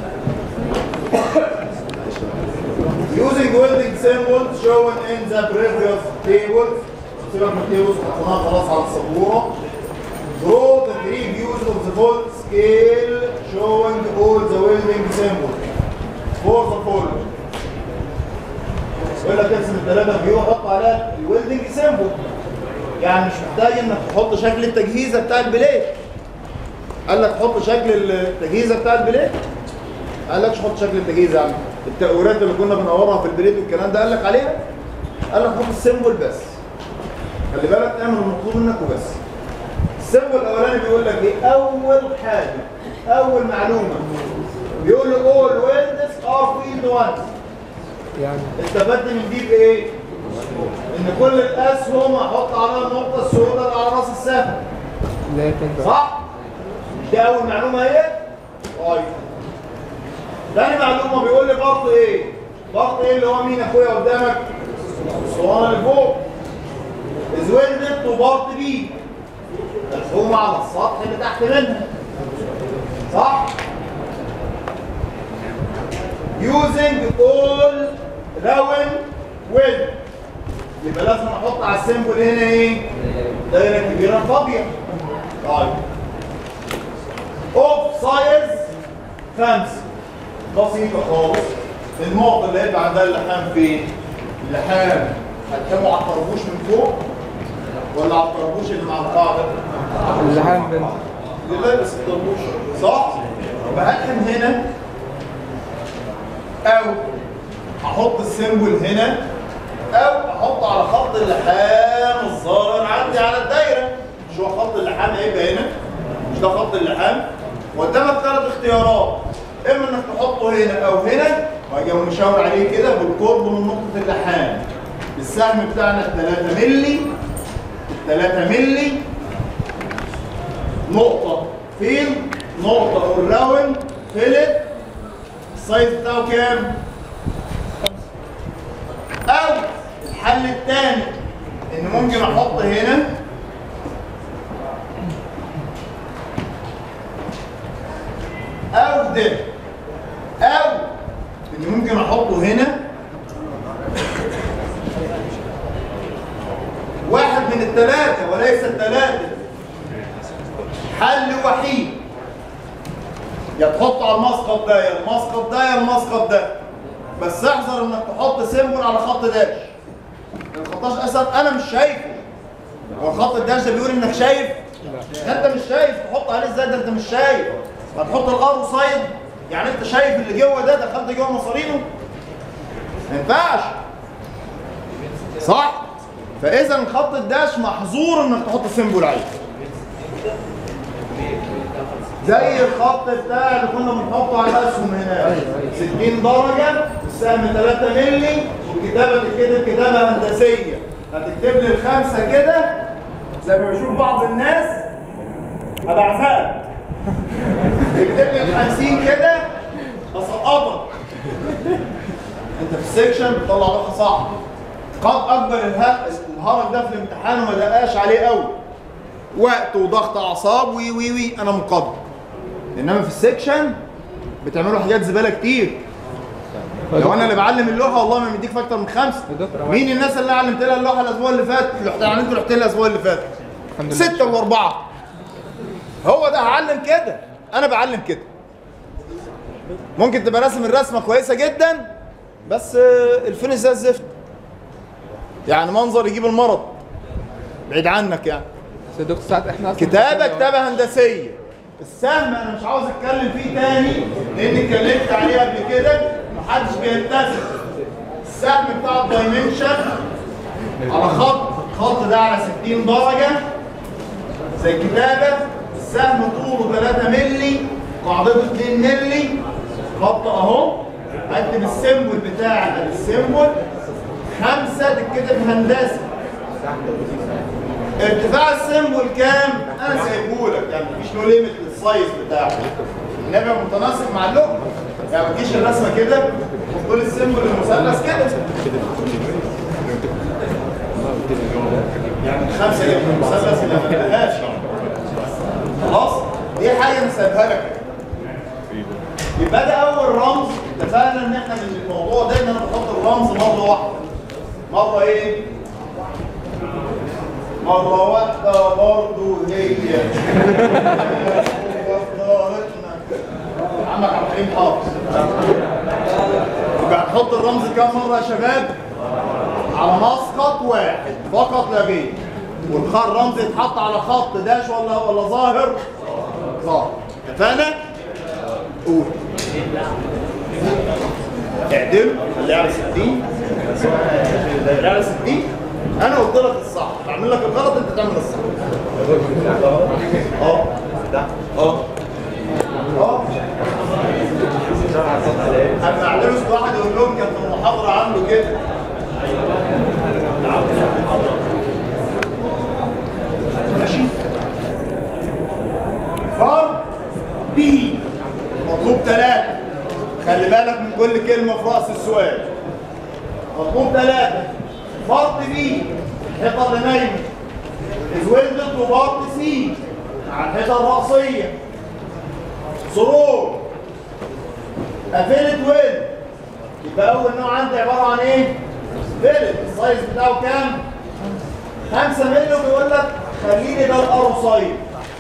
Using welding symbols shown in the previous tables. سيبك من التيبلز حطيناها خلاص على السبوره. Draw the three views of the full scale showing all the welding symbols for the following. يقول لك ارسم الثلاثه فيو وحط عليها الويلدنج سيمبل. يعني مش محتاج انك تحط شكل التجهيزه بتاع البليت. قال لك حط شكل التجهيزه بتاع البليت؟ قال لك حط شكل التجهيزه يا عم. التقويرات اللي كنا بنورها في البليت والكلام ده قال لك عليها؟ قال لك حط السيمبل بس. خلي بالك اعمل المطلوب منك وبس. السيمبل الاولاني بيقول لك ايه؟ اول حاجه اول معلومه بيقول له all welds are field ones. يعني استفدت من دي بايه؟ ان كل الاسهم هحط عليها النقطه السوداء اللي على راس السهم. صح؟ مش دي اول معلومه اهي؟ طيب. تاني معلومه بيقول لي برضه ايه؟ برضه ايه اللي هو مين اخويا قدامك؟ الاسطوانه اللي فوق. از ويلدد تو بارت بي. مفهومه على السطح اللي تحت منها. صح؟ using all round weld. يبقى لازم احط على السيمبل هنا ايه؟ دايره كبيره فاضيه. طيب. اوف سايز 5. بسيطه خالص. النقطه اللي هيبقى عندها اللحام فين؟ اللحام هتحمه على الطربوش من فوق ولا على الطربوش اللي مع القاعده؟ اللحام من اللي لابس الطربوش. صح؟ يبقى هلحم هنا او احط السيمبل هنا او احط على خط اللحام الظاهر عندي على الدايره. مش هو خط اللحام هيبقى هنا؟ مش ده خط اللحام؟ قدامك 3 اختيارات. اما انك تحطه هنا او هنا واجي مشاور عليه كده بالقرب من نقطه اللحام. السهم بتاعنا 3 مللي. 3 مللي نقطه فين؟ نقطه اون فيلت. السايز بتاعه كام؟ او الحل الثاني ان ممكن احط هنا او ده او ان ممكن احطه هنا. واحد من الثلاثه وليس الثلاثه. حل وحيد. يا تحط على المسقط ده يا المسقط ده يا المسقط ده. بس احذر انك تحط سيمبل على خط داش. الخطاش اصلا انا مش شايفه. هو خط الداش ده بيقول انك شايف؟ انت مش شايف تحط عليه ازاي؟ ده انت مش شايف. هتحط الار سايد يعني انت شايف اللي جوه ده دخلت جوه مصارينه؟ ما ينفعش. صح؟ فاذا خط الداش محظور انك تحط سيمبل عليه. زي الخط بتاع اللي كنا بنحطه على الاسهم هنا 60 درجه، السهم 3 مللي، والكتابه تتكتب كتابه هندسيه. هتكتب لي ال5 كده زي ما بشوف بعض الناس هبعزقك. تكتب لي ال50 كده هسقطك. انت في السكشن بتطلع رقم صح. قد اكبر الهرج ده في الامتحان وما دقاش عليه قوي. وقت وضغط اعصاب وي وي وي انا مقدر. انما في السكشن بتعملوا حاجات زباله كتير. لو انا اللي بعلم اللوحه والله ما مديك في اكتر من 5. مين الناس اللي انا علمت لها اللوحه الاسبوع اللي فات؟ يعني انتوا رحت لها الاسبوع اللي فات 6 و4. هو ده هعلم كده. انا بعلم كده. ممكن تبقى راسم الرسمه كويسه جدا بس الفينش زي الزفت. يعني منظر يجيب المرض بعيد عنك يعني. بس يا دكتور ساعات احنا كتابه هندسيه السهم انا مش عاوز اتكلم فيه تاني لان اتكلمت عليه قبل كده محدش بيلتزم. السهم بتاع الدايمنشن على خط ده على 60 درجه زي الكتابه. السهم طوله 3 مللي، قاعدته 2 مللي، خط اهو. اكتب السيمبل بتاعك، السيمبل 5 تتكتب هندسي. ارتفاع السيمبل كام؟ انا سايبهولك، يعني مفيش له ليميت للسايز بتاعه، انما متناسق مع اللغه. يعني ما تجيش الرسمه كده وتقول السيمبل المثلث كده، يعني 5 يبقى المثلث اللي ما بقاش. خلاص؟ دي حاجه انا سايبها لك. يبقى ده اول رمز. اتفقنا ان احنا من الموضوع ده ان انا بحط الرمز مره واحده. مره ايه؟ مرة واحدة برضه هي. عمك عبد الحليم حافظ. يبقى هنحط الرمز كام مرة يا شباب؟ على مسقط واحد فقط لا غير. والرمز يتحط على خط داش ولا ظاهر؟ ظاهر. اتفقنا؟ قول. اعدل خليها على 60. خليها على 60. انا قلت لك الصح، بعمل لك الغلط انت تعمل الصح. اما اعلمش واحد يقول لهم كان في المحاضره عامله كده. ماشي. فار بي مطلوب 3. خلي بالك من كل كلمه في راس السؤال. مطلوب 3. بارت بي الحيطه اللي نايمه ازولدت، وبارت سي مع الحيطه الرأسيه سرور قفلت ويل. يبقى اول نوع عندي عباره عن ايه؟ فيلت. السايز بتاعه كام؟ 5 مللي. وبيقول لك خليني ده الارو سايد،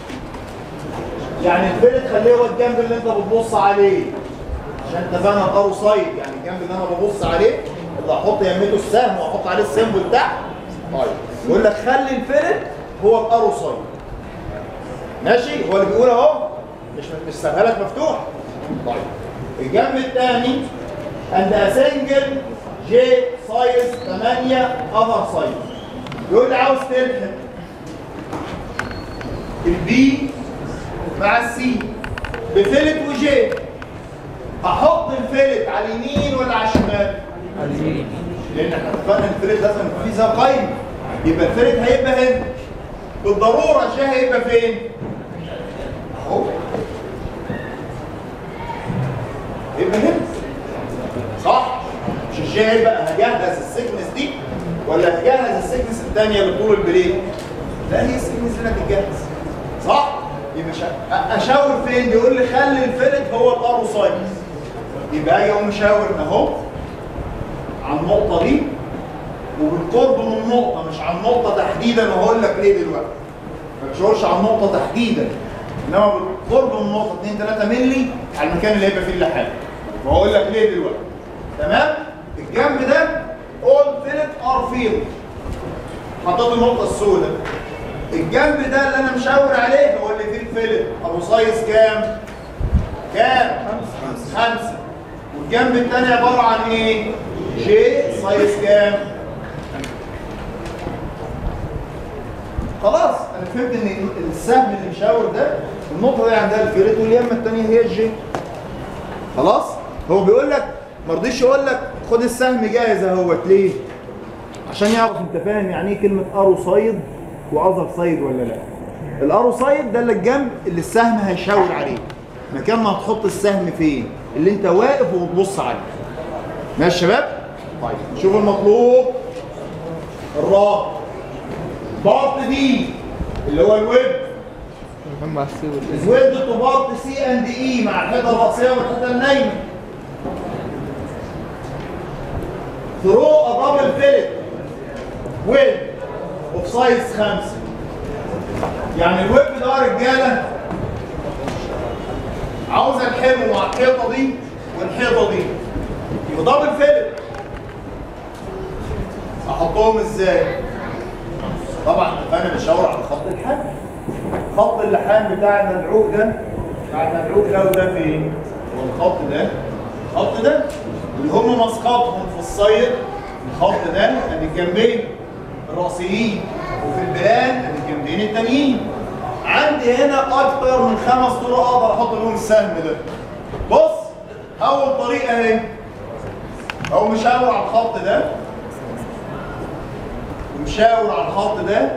يعني الفيلت خليه هو الجنب اللي انت بتبص عليه، عشان انت فاهم الارو سايد يعني الجنب اللي انا ببص عليه اللي هحط يمته السهم واحط عليه السيمبل بتاعه. طيب يقول لك خلي الفيلت هو الارو سايد. ماشي؟ هو اللي بيقول اهو، مش سابها لك مفتوح. طيب الجنب الثاني عند سنجل جي سايز 8 اذر سايز. يقول لي عاوز تلحق البي مع السي بفيلت وجي. احط الفيلت على اليمين ولا على الشمال؟ على اليمين، لان احنا اتفقنا ان الفيلت لازم يكون فيه زي قايمه. يبقى الفيلت هيبقى هنا بالضروره. الجي هيبقى فين؟ اهو، يبقى هنا صح؟ مش الجي هيبقى هجهز السيكنس دي ولا هجهز السيكنس الثانيه لطول البريك؟ لا، هي السيكنس اللي هتتجهز صح؟ يبقى اشاور فين؟ بيقول لي خلي الفيلت هو الارو سايز. يبقى اجي اقوم مشاور اهو على النقطه دي وبالقرب من النقطه، مش على النقطه تحديدا. وهقول لك ليه دلوقتي. ما تشاورش على النقطه تحديدا، انما بالقرب من النقطه 2 3 مللي على المكان اللي هيبقى فيه اللحام. وهقول لك ليه دلوقتي. تمام؟ الجنب ده اول فيلت ار فيلد، حطيت النقطه السوداء. الجنب ده اللي انا مشاور عليه هو اللي فيه الفيلت. ابو سايز كام؟ كام؟ 5. والجنب الثاني عباره عن ايه؟ جي سايز كام؟ خلاص انا فهمت ان السهم اللي مشاور ده النقطه دي عندها الفيلت واليمه الثانيه هي الجي. خلاص؟ هو بيقول لك ما رضيش يقول لك خد السهم جاهز اهوت. ليه؟ عشان يعرف انت فاهم يعني ايه كلمه ارو سايد واذر سايد ولا لا. الارو سايد ده اللي الجنب اللي السهم هيشاور عليه، مكان ما هتحط السهم فين اللي انت واقف وبتبص عليه. ماشي يا شباب؟ طيب شوف المطلوب الرابع. بارت دي اللي هو الويب ويب تو بارت سي اند اي مع الحيطه الراسيه والحيطه النايمه. ثرو ا دبل فيلت ويب اوف سايز 5. يعني الويب ده يا رجاله عاوز الحمه مع الحيطه دي والحيطه دي ودبل فيلت. احطهم ازاي؟ طبعا انا بشاور على خط الحمل. خط اللحام بتاع المدعوق ده وده فين؟ هو الخط ده اللي هم مسقطهم في الصيد. الخط ده ادي الجنبين الرأسيين، وفي البلان ادي الجنبين التانيين. عندي هنا اكتر من 5 طرق اقدر احط لهم السهم ده. بص، اول طريقه اهي، او مشاور على الخط ده ومشاور على الخط ده،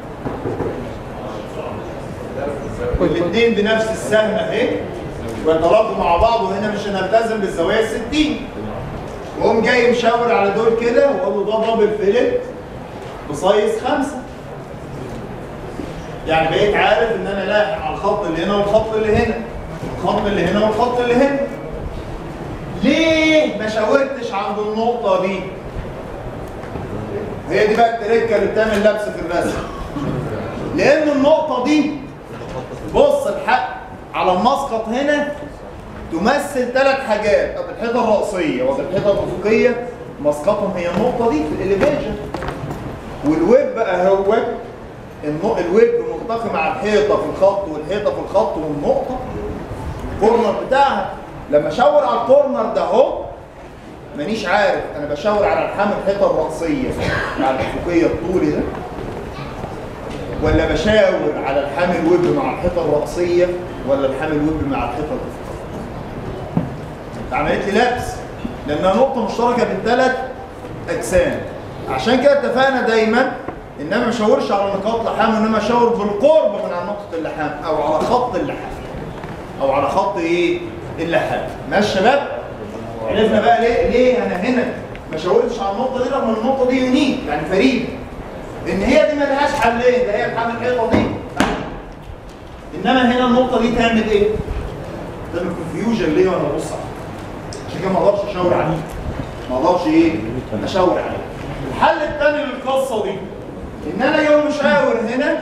والاثنين بنفس السهم اهي، ويتلاقوا مع بعض. وهنا مش هنلتزم بالزوايا ال60، واقوم جاي مشاور على دول كده واقول له ده دبل فيلت بسايز 5. يعني بقيت عارف ان انا لاحق على الخط اللي هنا والخط اللي هنا، والخط اللي هنا والخط اللي هنا. ليه ما شاورتش عند النقطة دي؟ هي دي بقى التركة اللي بتعمل لبس في الرسم. لأن النقطة دي، بص الحق على المسقط هنا، تمثل 3 حاجات. الحيطة الرأسية والحيطة الأفقية مسقطهم هي النقطة دي في الإليفيشن. والويب بقى هو الويب ملتقي مع الحيطة في الخط، والحيطة في الخط، والنقطة الكورنر بتاعها. لما اشاور على الكورنر ده اهو، مانيش عارف انا بشاور على الحام الحيطه الرأسيه مع الافقيه الطولي ده، ولا بشاور على الحام الويب مع الحيطه الرأسيه، ولا الحام الويب مع الحيطه الافقيه. عملت لي لبس لانها نقطه مشتركه بين 3 اجسام. عشان كده اتفقنا دايما ان انا ما اشاورش على نقاط لحام، وانما اشاور بالقرب من على نقطه اللحام، او على خط اللحام، او على خط ايه؟ اللحام. ماشي يا شباب؟ عرفنا بقى ليه انا هنا ما شاورتش على النقطه دي، رغم ان النقطه دي يونيك يعني فريده. ان هي دي ما لهاش حلين، ده هي الحل الحيطه دي. انما هنا النقطه دي تعمل ايه؟ تعمل كونفيوجن ليه وانا ببص عليها. عشان كده ما اقدرش اشاور عليه. ما اقدرش ايه؟ اشاور عليه. الحل الثاني للقصه دي ان انا يوم مشاور هنا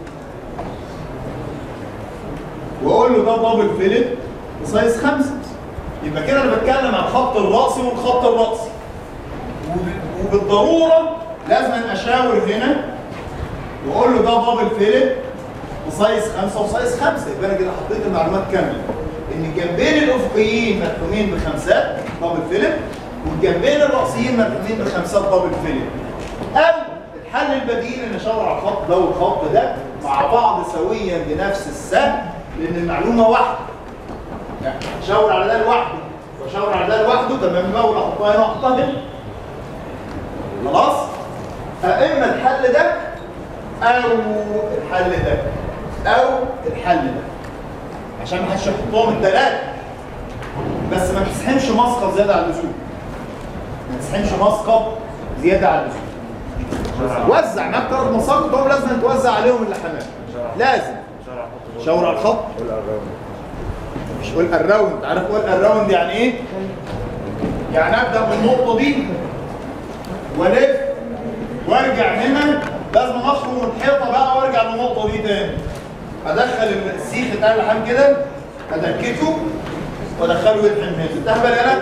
واقول له ده دبل فيلت بسايز 5. يبقى كده انا بتكلم عن الخط الرأسي والخط الرأسي، وبالضروره لازم اشاور هنا واقول له ده دبل فيلت بسايز 5 وسايز 5. يبقى انا كده حطيت المعلومات كامله ان الجنبين الافقيين مدفونين بخمسات دبل فيلت، والجنبين الرأسيين مدفونين بخمسات دبل فيلت. او الحل البديل ان اشاور على الخط ده والخط ده مع بعض سويا بنفس السهم، لان المعلومه واحده. يعني اشاور على ده لوحده واشاور على ده لوحده، تمام بقى، ولا احطها هنا واحطها هنا. خلاص؟ اما الحل ده او الحل ده او الحل ده، عشان ما حدش يحطهم ال3. بس ما تسحمش مسقط زياده على اللزوم. ما تسحمش مسقط زياده على اللزوم. وزع معاك 3 مساقط، هم لازم توزع عليهم اللحمات. لازم شاور على الخط. مش قول الراوند. عارف قول الراوند يعني ايه؟ يعني ابدا من النقطه دي والف وارجع هنا، لازم اخرج من الحيطه بقى وارجع للنقطه دي تاني. ادخل السيخ بتاع اللحام كده، ادكته وادخله يلحم هنا. انتهى بالك؟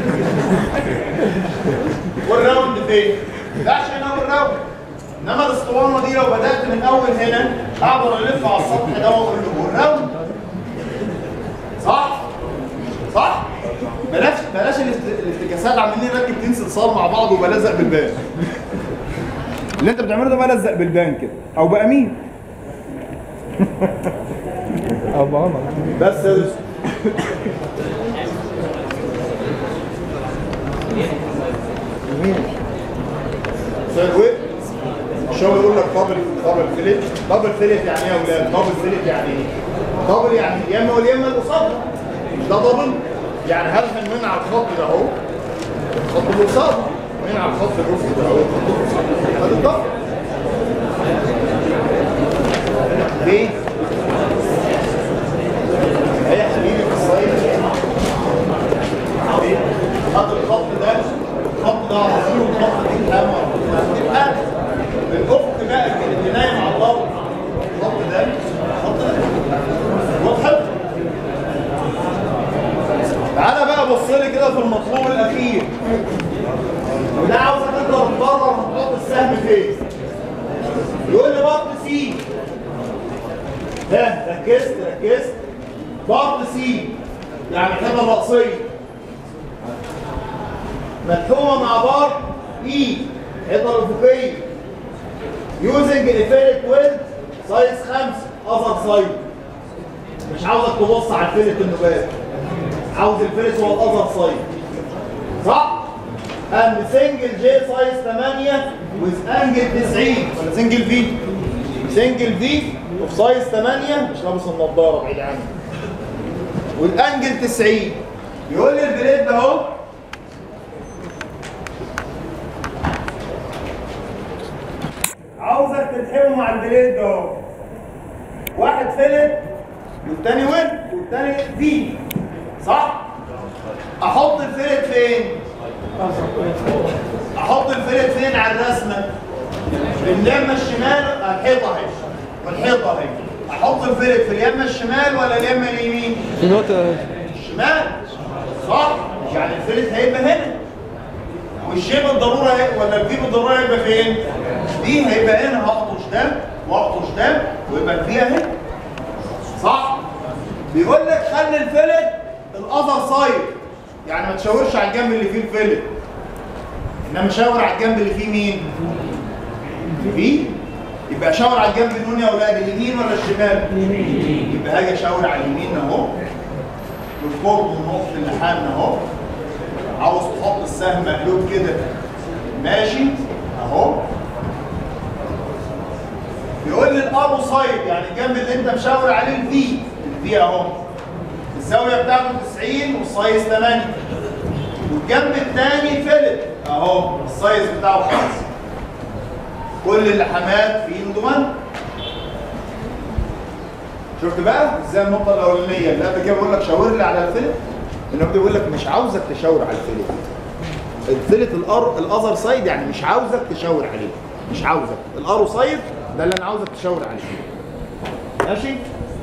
والراوند فين؟ ده عشان اول راوند. انما الاسطوانه دي لو بدات من اول هنا اقدر الف على السطح ده واقول له الراوند. صح؟ صح؟ بلاش الافتكاسات. عاملين نركب تين صلصال مع بعض وبلزق بالبان. اللي انت بتعمله ده بلزق بالبان كده او بامين. او بقى بس يا دوست. الشغل يقول لك دبل فيلت. دبل فيلت يعني ايه يا اولاد؟ دبل فيلت يعني ايه؟ دبل يعني اليمه واليمه اللي قصادها. مش ده دبل؟ يعني هلحم من على الخط ده اهو الخط اللي قصاده، ومن على الخط الرفق ده اهو الخط اللي قصاده. هذا الدبل. ليه؟ هي يا حبيبي في الصيد خط الخط ده على طول، والخط دي الهامه تبقى الافق بقى اللي نايم على الارض. الخط ده واضح؟ تعالى بقى بص لي كده في المطلوب الاخير، وده عاوزك انت تقرر هتحط السهم فين. يقول لي بط سي. ها يعني الحيطه الرأسيه ملحومه مع بعض اي الحيطه الافقيه يوزنج افيلت ويز سايز 5 اذر سايد. مش عاوزك تبص على الفيلت النبات، عاوز الفيلت هو الاذر سايد صح؟ اند سنجل جي سايز 8 ويز انجل 90 ولا سنجل في؟ سنجل في اوف سايز 8 مش لابس النضاره بعيد عني والانجل 90. يقول لي البليد ده اهو عاوزك تلحمه مع البليد ده اهو. واحد فلت والتاني وين والتاني في صح؟ احط الفلت فين؟ احط الفلت فين على الرسمه؟ اليمه الشمال الحيطه اهي والحيطه اهي. احط الفلت في اليمه الشمال ولا اليمه اليمين؟ في نقطة الشمال صح؟ يعني الفلت هيبقى هنا والشي بالضروره ولا الفي بالضروره هيبقى فين؟ دي هيبقى هنا هقطش ده واقطش ده ويبقى الفي اهي صح؟ بيقول لك خلي الفلت الاذر سايد، يعني ما تشاورش على الجنب اللي فيه الفلت انما شاور على الجنب اللي فيه مين؟ في يبقى شاور على الجنب النون يا اولاد اليمين ولا الشمال؟ يبقى هاجي اشاور على اليمين اهو والقرب من نقطه اللحام اهو. عاوز تحط السهم مقلوب كده ماشي اهو. بيقول لي الابو سايد يعني الجنب اللي انت مشاور عليه الفي اهو الزاويه بتاعته 90 والسايز 8 والجنب الثاني فلت اهو السايز بتاعه 5. كل اللحامات في اندومن. شفت بقى ازاي النقطه الاولانيه اللي قبل كده بقول لك شاور لي على الفلت، انه بيقول لك مش عاوزك تشاور على الفلت. الفلت الاذر سايد يعني مش عاوزك تشاور عليه، مش عاوزك. الارو سايد ده اللي انا عاوزك تشاور عليه ماشي.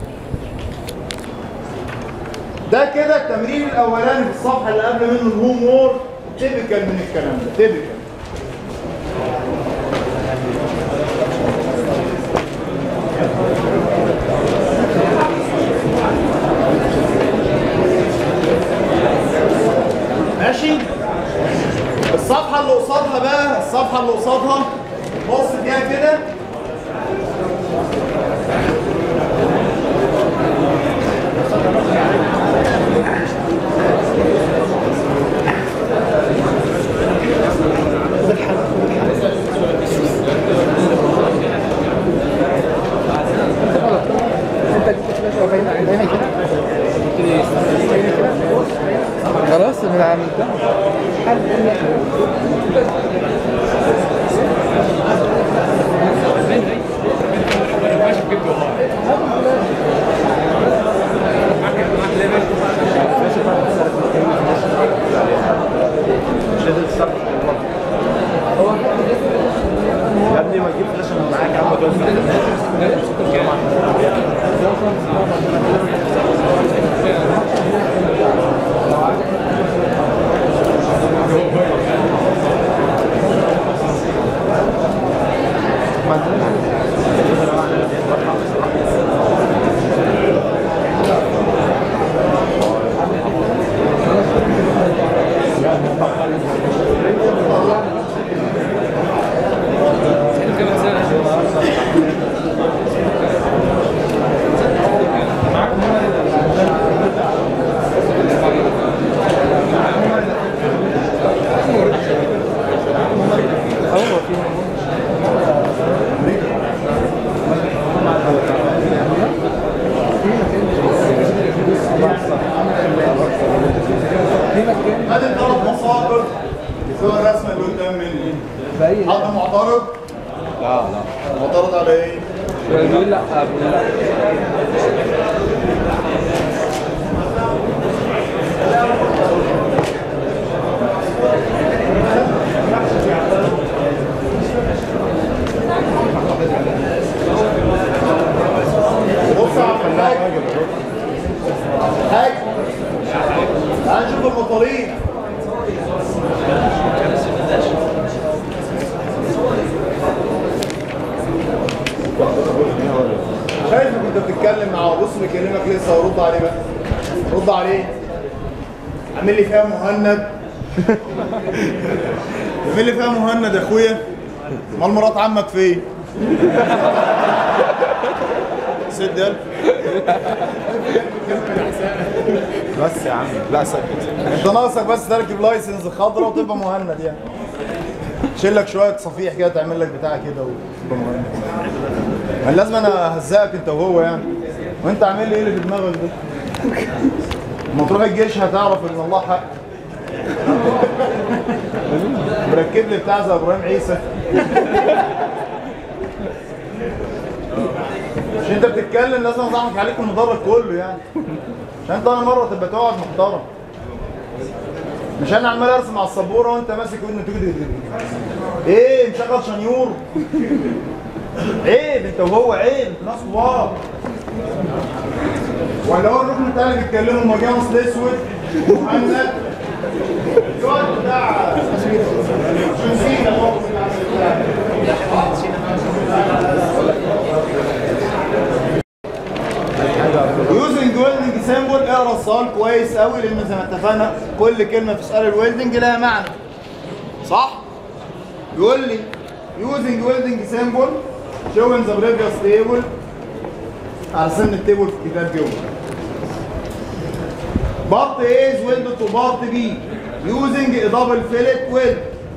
ده كده التمرين الاولاني في الصفحه اللي قبل منه الهوم وورك تيبيكال من الكلام ده تيبيكال. ماشي. الصفحه اللي قصادها بقى الصفحه اللي قصادها بص فيها كده خلاص من عملتها يا ابني ما تجيب فلاشه من معاك يا عم هذه الثلاث مصادر بتوع الرسمه اللي قدام مني. حد معترض؟ لا معترض على ايه؟ بيقول لا بص على الحاج حاج تعال نشوف المطالين. شايف كنت بتتكلم معاه بص بيكلمك لسه ورد عليه بقى رد عليه. عامل لي فيها مهند. عامل لي فيها مهند يا اخويا. امال مرات عمك فين؟ سد يلا. بس يا عم لا سكت. انت ناقصك بس تركب لايسنس خضرا وتبقى مهند يعني. شيل لك شويه صفيح كده تعمل لك بتاع كده وتبقى مهند. ما لازم انا اهزقك انت وهو يعني. وانت عامل لي ايه اللي في دماغك ده؟ لما تروح الجيش هتعرف ان الله حق. مركب لي بتاع زي ابراهيم عيسى. مش انت بتتكلم لازم اضحك عليك المدرج كله يعني. عشان انت انا مره تبقى تقعد محترم. مش انا عمال ارسم على السبوره وانت ماسك ودنك تجري. ايه مشغل شنيور؟ عيب انت وهو عيب، ناس كبار. ولا هو الركن التاني بيتكلموا مجانس الاسود ومهند الواد بتاع شنسينا برضه يوزنج ويلدنج سيمبل. اقرا السؤال كويس قوي لان زي ما اتفقنا كل كلمه في سؤال الويلدنج لها معنى. صح؟ يقول لي يوزنج ويلدنج سيمبل شوين ذا بريفيوس تيبل. على سن التيبل في الكتاب جوه. بارت A is welded to part B using a double fillet weld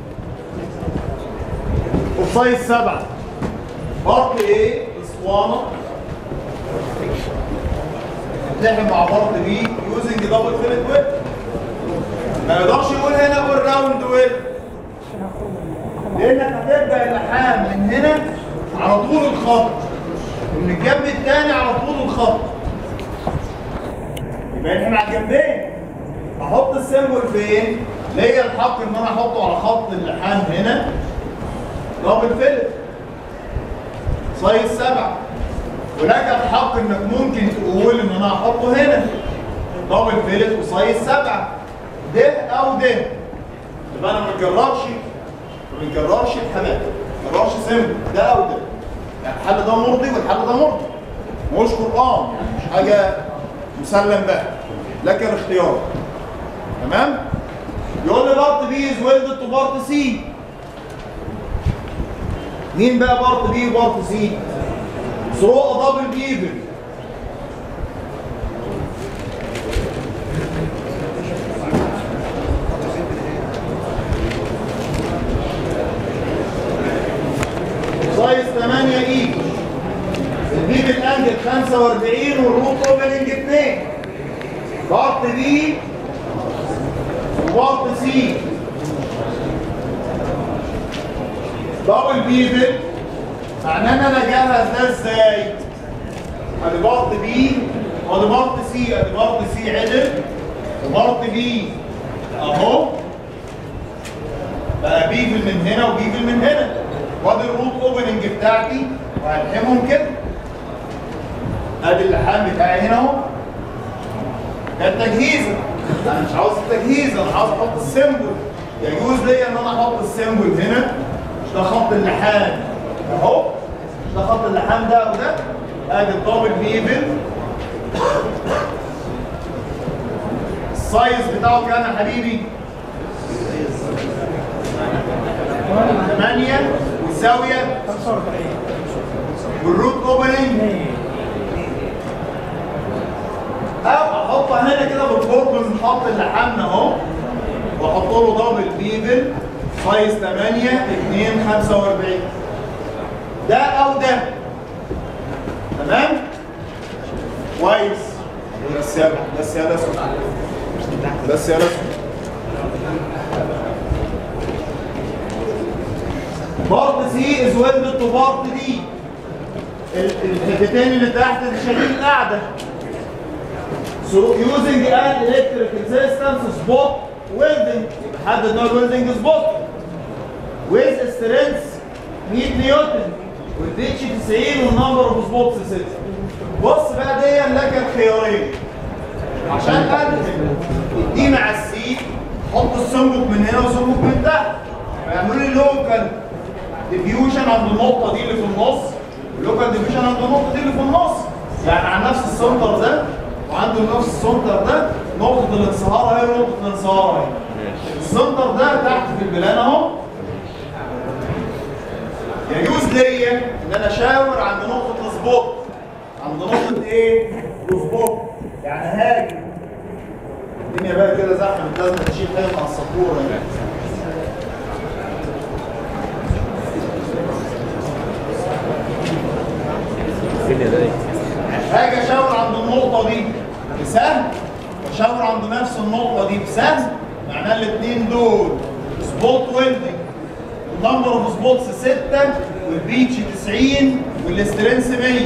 of size 7. بارت A اسطوانه تتلحم مع بارت B using a double fillet weld. ما يقدرش يقول هنا قول راوند ويلد لانك هتبدا اللحام من هنا على طول الخط ومن الجنب الثاني على طول الخط. يبقى احنا على الجنبين. احط السيمبل فين؟ ليا الحق ان انا احطه على خط اللحام هنا دبل فيلت سايز 7. ولك الحق انك ممكن تقول ان انا احطه هنا دبل فيلت وسايز 7 ده او ده. يبقى انا ما بنكررش الحالات، ما بنكررش سيمبل ده او ده. يعني الحل ده مرضي والحل ده مرضي. مش قرآن يعني مش حاجه مسلم بقى لكن اختيار. تمام؟ يقول لي بارت بي از ويلدد تو بارت سي. مين بقى بارت بي وبارت سي؟ ثرو دبل بيفل. سايز 8 اي. البيفل انجل 45 والروت اوبننج 2. بارت بي وبارت سي دبل بيفل. معناه ان انا اجهز ده ازاي؟ ادي بارت بي وادي بارت سي. ادي بارت سي عدل وبارت بي اهو بقى بيفل من هنا وبيفل من هنا. وادي الروت اوبننج بتاعتي وهلحمهم كده. ادي اللحام بتاعي هنا اهو. ده التجهيزه. انا مش عاوز التجهيز، انا عاوز احط السيمبل. يجوز ليا ان انا احط السيمبل هنا. مش ده خط اللحام اهو. مش ده خط اللحام ده وده. ادي الدبل بيفل. السايز بتاعه كام يا حبيبي؟ 8 والزاويه 45 والروت اوبننج. او احطها هنا كده بالقرب من خط اللحام اهو واحط له دبل بيفل سايز 8 2 45. ده او ده. تمام؟ كويس. بس يا اسود. بس يا اسود. بارت سي از ويلدد تو بارت دي. الحتتين اللي تحت شايلين القاعده. So using an electric resistance spot welding. حدد نوع الويلدنج سبوت. with strength 100 نيوتن والبيتش 90 والنمبر اوف سبوتس 6. بص بقى دي لك الخيارين. عشان الحم دي مع السي حط السمك من هنا وسمك من تحت. فيعملوا لي لوكال ديفيوجن عند النقطه دي اللي في النص واللوكال ديفيوجن عند النقطه دي اللي في النص. يعني عن نفس السنتر ده وعنده نفس السنتر ده نقطة الانصهار اهي ونقطة الانصهار اهي. السنتر ده تحت في البلان اهو. يجوز ليا ان انا اشاور عند نقطة السبوت. عند نقطة ايه؟ السبوت. يعني هاجي. الدنيا بقى كده زحمة لازم تشيل حاجة مع السبورة يعني. هاجي اشاور عند النقطة دي بسهم واشاور عند نفس النقطة دي بسهم. معناه الاثنين دول سبوت ويلدنج. النمبر اوف سبوتس 6 والبيتش 90 والاسترنس 100.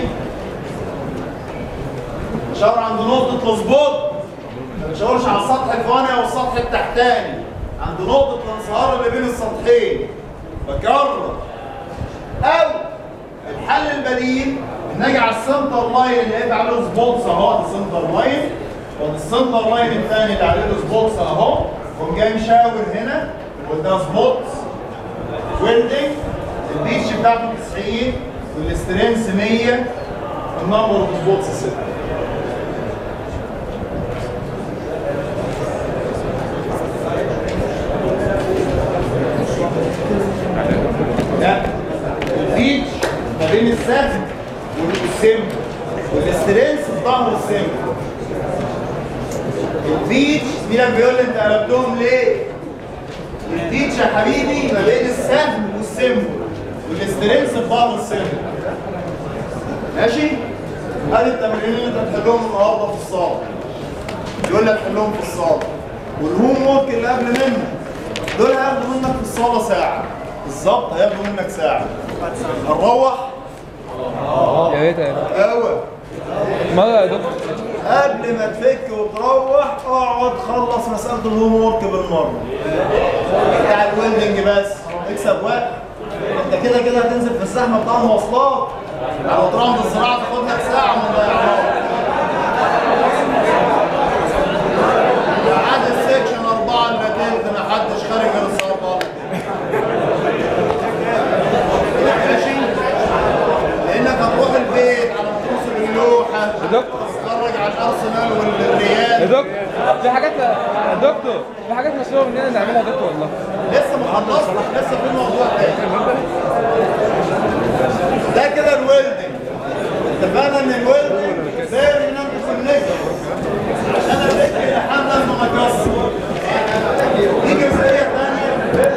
بشاور عند نقطة السبوت ما بشاورش على السطح الفوقاني او السطح التحتاني. عند نقطة الانصهار اللي بين السطحين بكرر. او الحل البديل ان اجي على السنتر لاين اللي هيبقى عليه سبوتس اهو. ده السنتر لاين وده السنتر لاين الثاني اللي عليه سبوتس اهو. واقوم جاي مشاور هنا وده سبوتس ويلدنج. البيتش بتاعته 90 والاسترنس 100 والنمبر اوف سبوتس 6. لا البيتش ما بين السهم والسم والاسترنس في ظهر السم. البيتش زميلك بيقول لي انت قلبتهم ليه؟ البيتش يا حبيبي ما بين السهم والسم والاسترنس في ظهر السم. ماشي؟ ادي التمرين اللي انت هتحلهم النهارده في الصاله. يقول لك حلهم في الصاله. والهوم وورك اللي قبل منه دول هياخدوا منك في الصاله ساعه. بالظبط هياخدوا منك ساعه. هنروح؟ يا ريت يا ريت. ايوه. مرة يا دكتور. قبل ما تفك وتروح اقعد خلص مساله الهوم وورك بالمره. بتاع الويلدنج بس اكسب وقت. انت كده كده هتنزل في الزحمه بتاع المواصلات. لو تروح عند الزراعه تاخد لك ساعه من ضياعها. بعد السكشن 4 الا تلت ما حدش خارج غير الساعه 4. ماشي؟ لانك هتروح البيت على ما توصل اللوحه تتفرج على الارسنال والريال. يا دكتور في حاجات يا دكتور في حاجات مشهورة مننا نعملها يا دكتور والله. لسه ما خلصتش لسه في موضوع تاني. ده كده الويلدنج. اتفقنا ان الويلدنج بيرمننت كونكشن عشان افك اللحام لازم اكسر. دي جزئيه ثانيه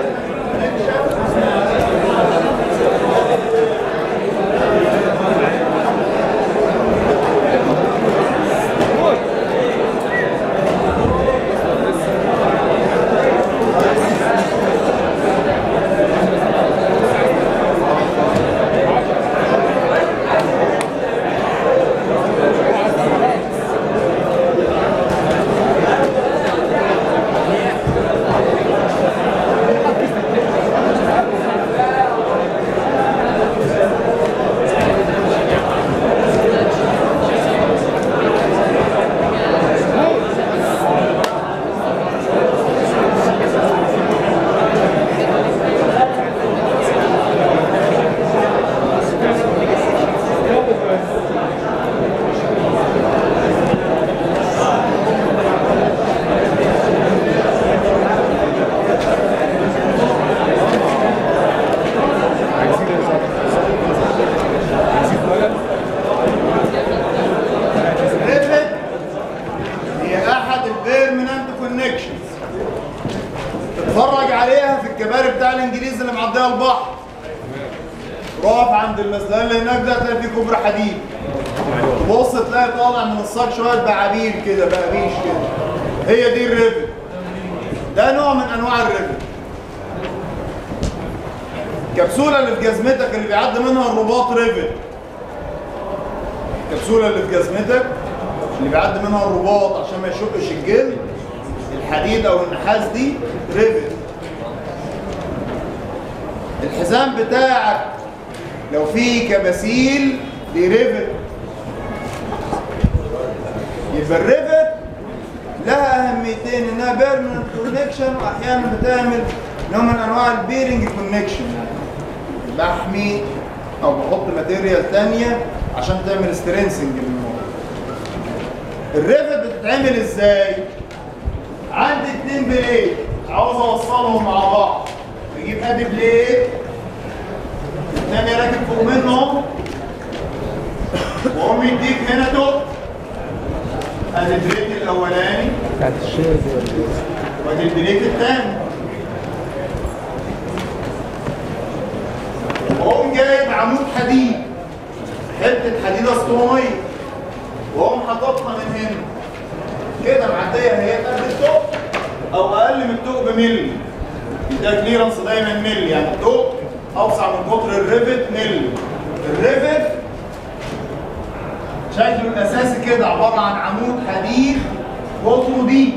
تتفرج عليها في الكباري بتاع الانجليز اللي معديه البحر. تقف عند المسلان اللي هناك ده تلاقي فيه كوبري حديد. تبص تلاقي طالع من الصاج شويه بعابيل كده بقابيش كده. هي دي الريفت. ده نوع من انواع الريفت. الكبسوله اللي في جزمتك اللي بيعدي منها الرباط ريفت. الكبسوله اللي في جزمتك اللي بيعدي منها الرباط عشان ما يشقش الجلد، الحديد او النحاس دي ريفت. الحزام بتاعك لو فيه كباسيل دي ريفت. يبقى الريفت لها اهميتين، انها بيرمننت كونكشن واحيانا بتعمل نوع من انواع البيرنج كونكشن. بحمي او بحط ماتيريال ثانيه عشان تعمل سترينسنج للموضوع. الريفت بتتعمل ازاي؟ اتنين بليد عاوز اوصلهم مع بعض، بجيب ادي بليد الثاني راكب فوق منهم واقوم يديك هنا تقل. ادي البريك الاولاني بتاعت الشير دي ولا ايه؟ وادي البريك الثاني، واقوم جايب عمود حديد، حته حديد اسطوانيه، واقوم حاططها من هنا كده معديه هي قد الثقب او اقل من الثقب بملي. ده كليرنس دايما ملي، يعني الثقب اوسع من قطر الريفت ملي. الريفت شكله الاساسي كده عباره عن عمود حديد قطره دي،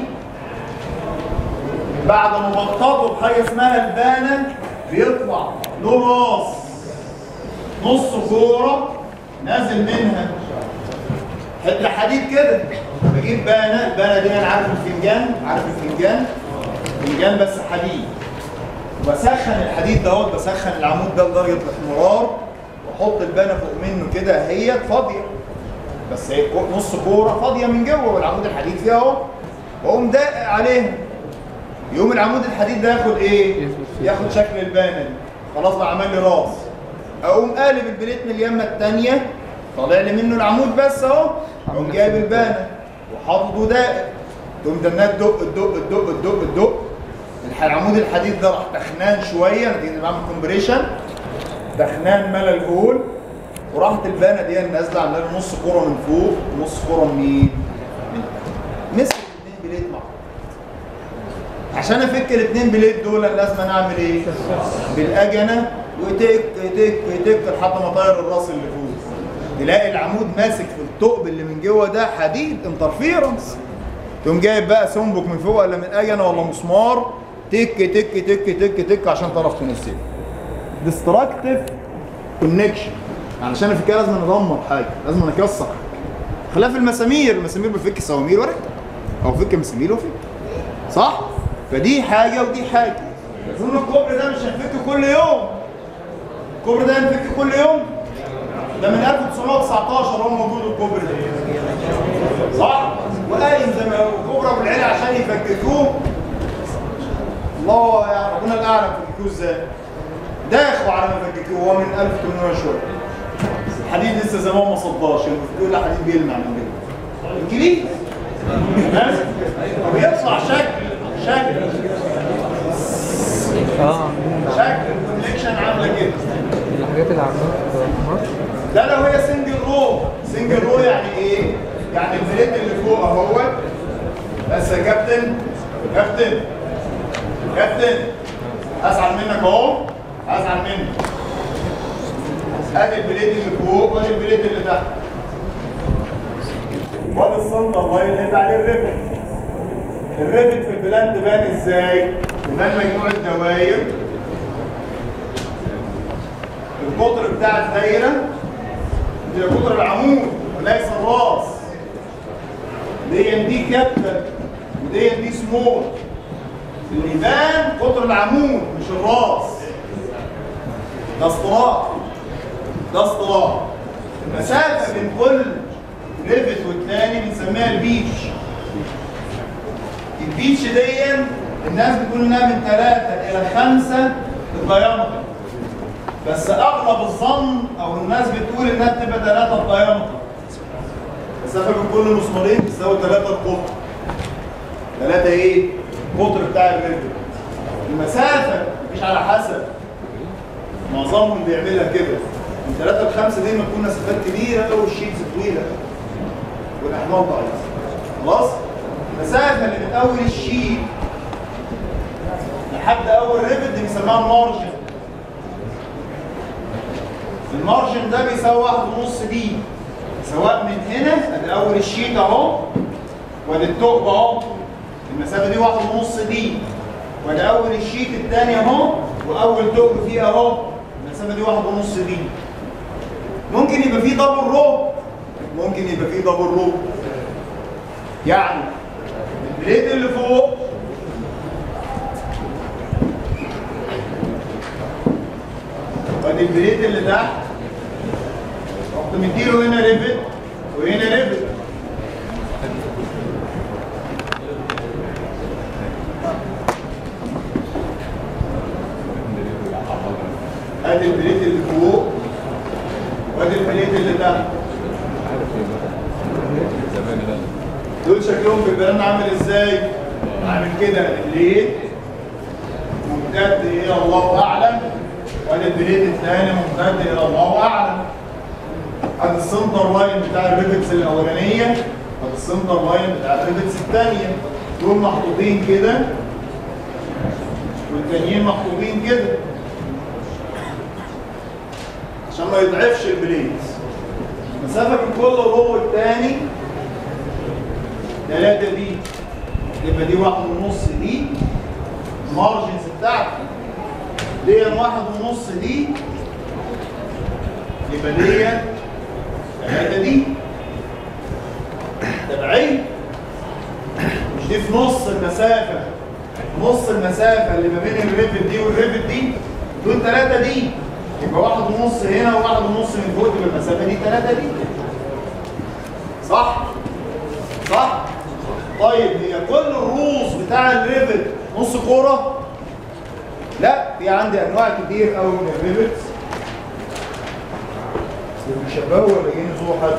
بعد ما بططه بحاجه اسمها البانه بيطلع له راس نص كوره نازل منها حته حديد كده. بجيب بانه، البانه دي انا عارف الفنجان، عارف الفنجان، فنجان بس حديد، وبسخن الحديد دوت، بسخن العمود ده لدرجه الاحمرار، واحط البانه فوق منه كده هي فاضيه، بس هي نص كوره فاضيه من جوه والعمود الحديد فيها اهو، واقوم داقق عليها. يقوم العمود الحديد ده ياخد ايه؟ ياخد شكل البانه دي، خلاص بقى عمل لي راس. اقوم قالب البليت من اليمه الثانيه طالع لي منه العمود بس اهو، اقوم جايب البانه وحاطه داقق، تقوم دنات تدق تدق تدق تدق تدق. العمود الحديد ده راح تخنان شويه نتيجه بعمل كومبريشن، تخنان ملى الهول، وراحت البانه دي نازله عامله لي نص كوره من فوق ونص كوره من مين؟ مسك الاثنين بليت مع بعض. عشان افك الاثنين بليت دول لازم انا اعمل ايه؟ بالاجنه وتك تك تك لحد ما اطير الراس اللي فوق. تلاقي العمود ماسك في الثقب اللي من جوه ده حديد انترفيرنس. تقوم جايب بقى سنبك من فوق ولا من اجنه ولا مسمار، تك تك تك تك تك عشان تعرف تنزله. ديستراكتيف كونكشن. علشان افكها لازم ادمر حاجه، لازم اكسر حاجه. خلاف المسامير، المسامير بفك سوامير ورق او فك مسامير وفك، صح؟ فدي حاجه ودي حاجه. اظن الكوبري ده مش هنفكه كل يوم. الكوبري ده هنفكه كل يوم؟ ده من 1919 هو موجود الكوبري ده، صح؟ وقايم زي ما هو الكوبري ابو العيله عشان يفككوه. الله يا ربنا الاعلم فككوه ازاي. داخوا على ما فككوه هو من 1800 شويه. الحديد لسه زمان ما صداش، يعني بتقول الحديد بيلمع من كده. الانجليز وبيطلع شكل الكونكشن عامله كده. الحاجات اللي عاملاها في مصر ده لو هي سنجل رو. سنجل رو يعني ايه؟ يعني البليت اللي فوق اهوت. بس يا كابتن هزعل منك اهو، هزعل منك. ادي البليت اللي فوق وادي البليت اللي تحت. وادي السنتر لاين اللي عليه الريفت. الريفت في البلان تبان ازاي؟ تبان مجموعه دواير. القطر بتاع الدايره ده قطر العمود وليس الراس. دي كابتن ودي سمول. اللي يبان قطر العمود مش الراس. ده اصطلاح. المسافه بين كل ليفت والتاني بنسميها البيتش. البيتش دي الناس بتقول انها من 3 إلى 5 الدايمتر، بس اغلب الظن او الناس بتقول انها بتبقى 3 الدايمتر. المسافه بين كل مسمارين بتساوي 3 القطر. 3 ايه؟ القطر بتاع الرجل. المسافه مش على حسب، معظمهم بيعملها كده. من 3 ل 5 دي ما تكون مسافات كبيره قوي والشيتس طويله والاحمال ضعيفه. خلاص؟ المسافه اللي من اول الشيت لحد اول ريفت دي بنسميها المارجن. المارجن ده بيساوي 1.5 دي، سواء من هنا ادي اول الشيت اهو وادي الثقب اهو، المسافه دي 1.5 دي، وادي اول الشيت الثاني اهو واول ثقب فيه اهو، المسافه دي 1.5 دي. ممكن يبقى فيه دبل رو، يعني البليد اللي فوق وادي البليد اللي تحت، رحت مديله هنا ريفت وهنا ريفت. ادي البليت اللي فوق وادي البليت اللي تحت. دول شكلهم في البلان عامل ازاي؟ عامل كده البليت ممتد الى الله اعلم، وادي البليت الثاني ممتد الى الله اعلم. ادي السنتر لاين بتاع الريفتس الاولانيه، ادي السنتر لاين بتاع الريفتس الثانيه. دول محطوطين كده والتانيين محطوطين كده عشان ما يضعفش البليت. مسافه من كل رو الثاني 3 دي، يبقى دي 1.5 دي المارجنز بتاعتي، دي 1.5 دي، يبقى دي 3 دي تبعية. مش دي في نص المسافة، نص المسافة اللي ما بين الريفت دي والريفت دي دول 3 دي، يبقى 1.5 هنا و1.5 من فوق، تبقى المسافة دي 3 دي. صح؟ صح؟ طيب هي كل الروس بتاع الريفت نص كورة؟ لا، في عندي انواع كتير قوي من الريفتس. بيشبهوا ولا جايين يزوروا حد؟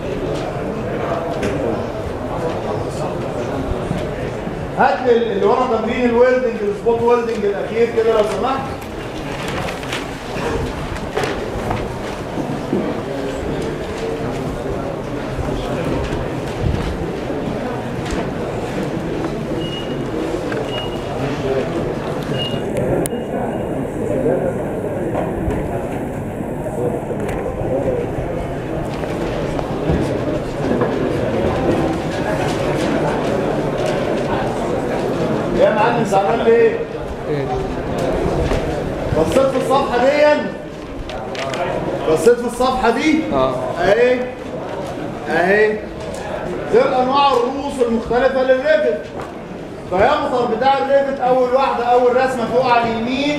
هات لي اللي ورا تمرين الويلدنج، السبوت ويلدنج الاخير كده لو سمحت. يا معلم زعلان ليه؟ بصيت في الصفحة دي؟ بصيت في الصفحة دي؟ اهي اهي. دول انواع الروس المختلفة للريفت. الديامتر بتاع الريفت اول واحدة، اول رسمة فوق على اليمين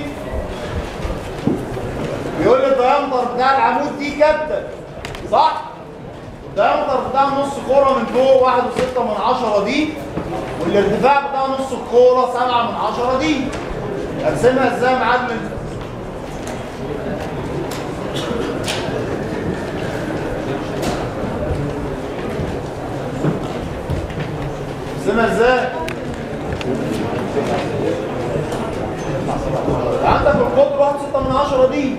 بيقول لي الديامتر بتاع العمود دي كابتن، صح؟ الديامتر بتاع نص كورة من فوق 1.6 دي، والارتفاع بتاع نص الكورة 7 دي. ارسمها ازاي يا معلم؟ ارسمها ازاي؟ عندك القطر 1.6 دي،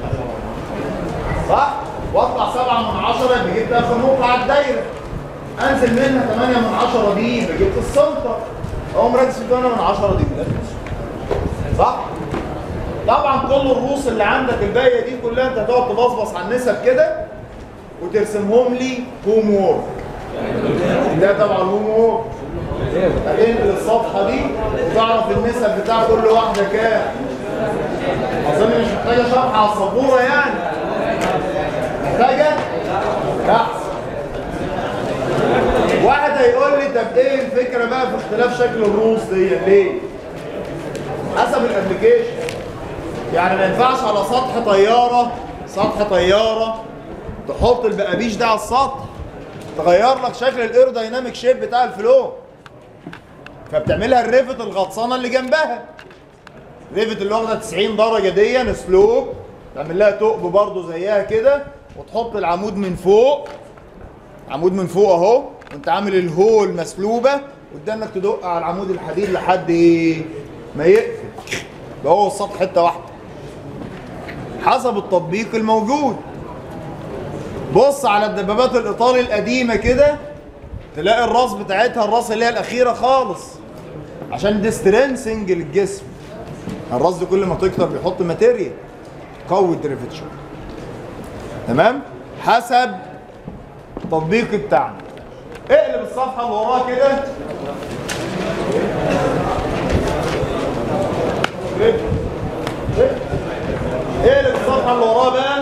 صح؟ واطلع 7 يبقى جبت اخر نقطة على الدايرة. انزل منها 8 دي يبقى جبت السنتر. اقوم مركز في 8 دي صح؟ طبعا كل الروس اللي عندك الباقيه دي كلها انت هتقعد تبصبص على النسب كده وترسمهم لي هوم وورك. ده طبعا هوم وورك. هتنقل الصفحه دي وتعرف النسب بتاع كل واحده كام. اظن مش محتاجه شرح على السبوره يعني. محتاجه؟ بحث. واحد هيقول لي طب ايه الفكره بقى في اختلاف شكل الروس دي؟ ليه؟ حسب الابلكيشن. يعني ما ينفعش على سطح طياره تحط البقابيش ده على السطح تغير لك شكل الايرودايناميك شيب بتاع الفلو، فبتعملها الريفت الغطسانه اللي جنبها. الريفت اللي واخده 90 درجه دي سلوب، تعمل لها ثقب برضه زيها كده وتحط العمود من فوق، عمود من فوق اهو، وانت عامل الهول مسلوبه قدامك تدق على العمود الحديد لحد ما يقفل. يبقى هو السطح حته واحده حسب التطبيق الموجود. بص على الدبابات الايطالي القديمه كده تلاقي الراس بتاعتها الراس اللي هي الاخيره خالص عشان دي سترينسنج للجسم. الراس دي كل ما تكتر بيحط ماتيريال قوي الدريفت شوت. تمام؟ حسب التطبيق بتاعنا. اقلب الصفحه اللي وراها كده. اقلب الصفحه اللي وراها بقى.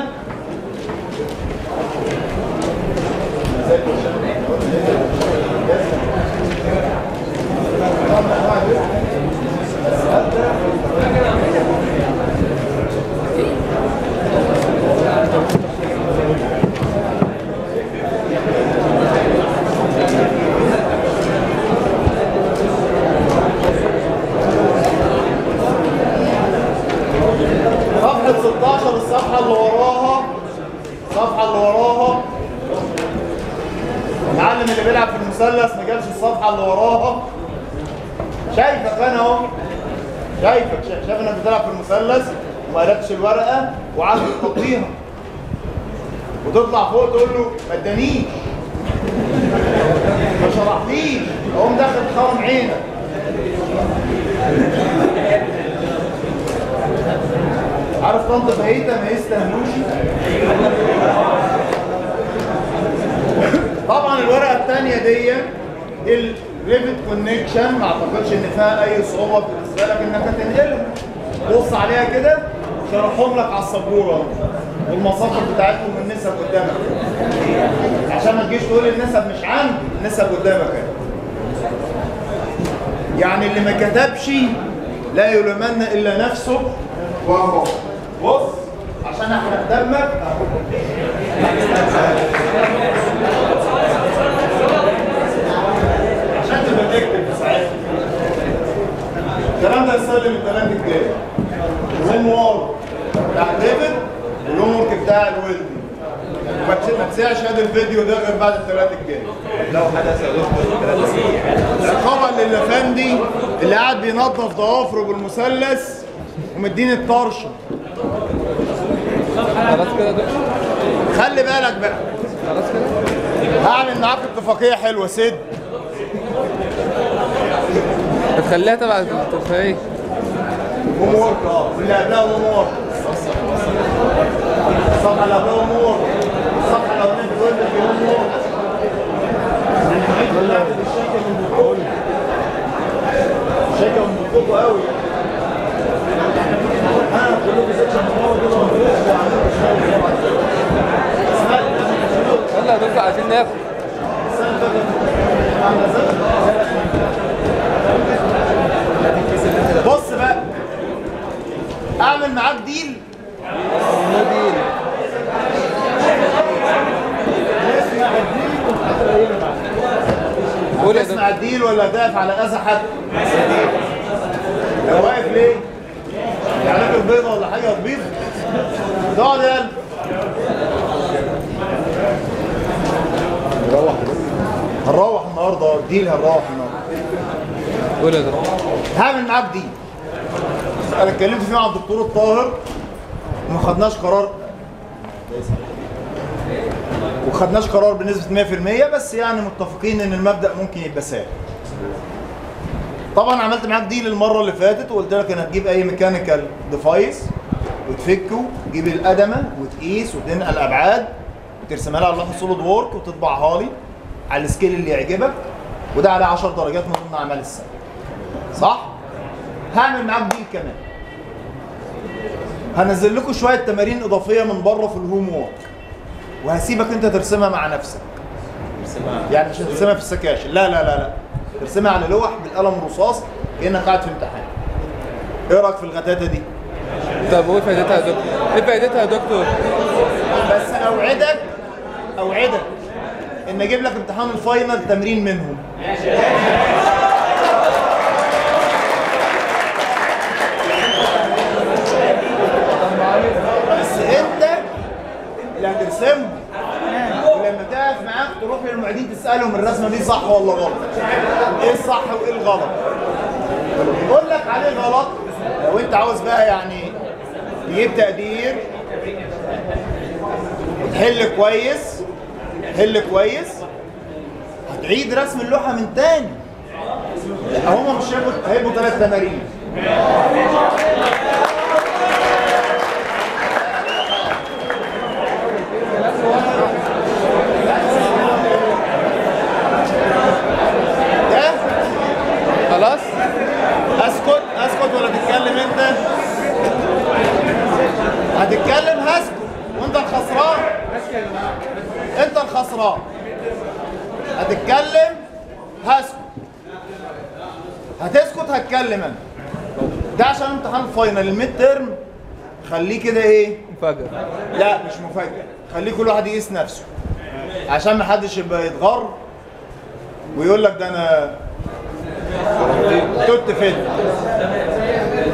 المثلث ما جابش الصفحه اللي وراها. شايفك انا اهو، شايف انك بتلعب في المثلث وما قلبتش الورقه وعايز تقضيها وتطلع فوق تقول له ما ادانيش ما شرحليش، اقوم داخل خرم عينك. عارف طنط فايته ما يستاهلوش. طبعا الورقه الثانيه دي الريفت كونكشن، ما اعتقدش ان فيها اي صعوبه بالنسبه لك انك تنقلها. بص عليها كده، شرحهم لك على السبوره والمصادر بتاعتهم والنسب قدامك عشان ما تجيش تقول النسب مش عندي، النسب قدامك اهي. يعني اللي ما كتبش لا يلومن الا نفسه وهو. بص عشان احرق دمك عشان تبقى تكتب في ساعتها. الكلام ده يسلم الكلام الجاي. الهوم وورك بتاع ديفيد والهوم وورك بتاع الويلدي. ما تسيعش هذا الفيديو ده غير بعد الثلاث الجاي. لو حدث يا دكتور عقابا للافندي اللي قاعد بينظف ضوافره بالمثلث ومديني الطرشه. خلاص كده يا دكتور، خلي بالك بقى، خلاص كده هعمل معاك اتفاقيه حلوه. سد بتخليها تبع الاتفاقية. هوم وورك واللي قبلها هوم وورك. الصفحه اللي قبلها هوم وورك، الصفحه اللي قبلها بتقول لك هوم وورك. شايفه من بقكم قوي. انا كلكم سكشن مره كده يلا يا دكتور عايزين ناكل. بص بقى، اعمل معاك ديل. قول يا تسمع الديل ولا تقف على اذى حد؟ لو واقف ليه؟ يعني البيضه ولا حاجه تبيض؟ اقعد يا قلب. هنروح النهارده ديل، هنروح النهارده. قول يا دكتور. هعمل معاك ديل. انا اتكلمت فيه مع الدكتور الطاهر وما خدناش قرار، وخدناش قرار بنسبه 100%، بس يعني متفقين ان المبدا ممكن يبقى سهل. طبعا عملت معاك ديل المره اللي فاتت وقلت لك انا هتجيب اي ميكانيكال ديفايس وتفكه، تجيب القدمه وتقيس وتنقل ابعاد وترسمها لي على لوحه سوليد وورك وتطبعها لي على السكيل اللي يعجبك، وده عليه 10 درجات من ضمن اعمال السنه. صح؟ هعمل معاك ديل كمان. هنزل لكم شويه تمارين اضافيه من بره في الهوم وورك، وهسيبك انت ترسمها مع نفسك. يعني مش هترسمها في السكاشن، لا لا لا لا، ترسمها على لوح بالقلم الرصاص كانك قاعد في امتحان. ايه رايك في الغتاتة دي؟ طب وايه فايدتها يا دكتور؟ ايه فايدتها يا دكتور؟ بس اوعدك ان اجيب لك امتحان الفاينل تمرين منهم. بس انت اللي هترسمهم، ولما تقف معاك تروح للمعيدين تسالهم الرسمه دي صح ولا غلط، ايه الصح وايه الغلط. يقول لك عليه غلط، لو انت عاوز بقى يعني تجيب تقدير وتحل كويس، هتعيد رسم اللوحه من تاني. هم مش هيبقوا 3 تمارين. ده خلاص؟ اسكت ولا تتكلم انت؟ هتتكلم هسكت وانت الخسران. انت الخسران. هتتكلم هسكت، هتسكت هتكلم انا. ده عشان امتحان الفاينل. الميد ترم خليه كده ايه؟ مفاجأة. لا مش مفاجأة، خليه كل واحد يقيس نفسه عشان ما حدش يبقى يتغر ويقول لك ده انا توت فت.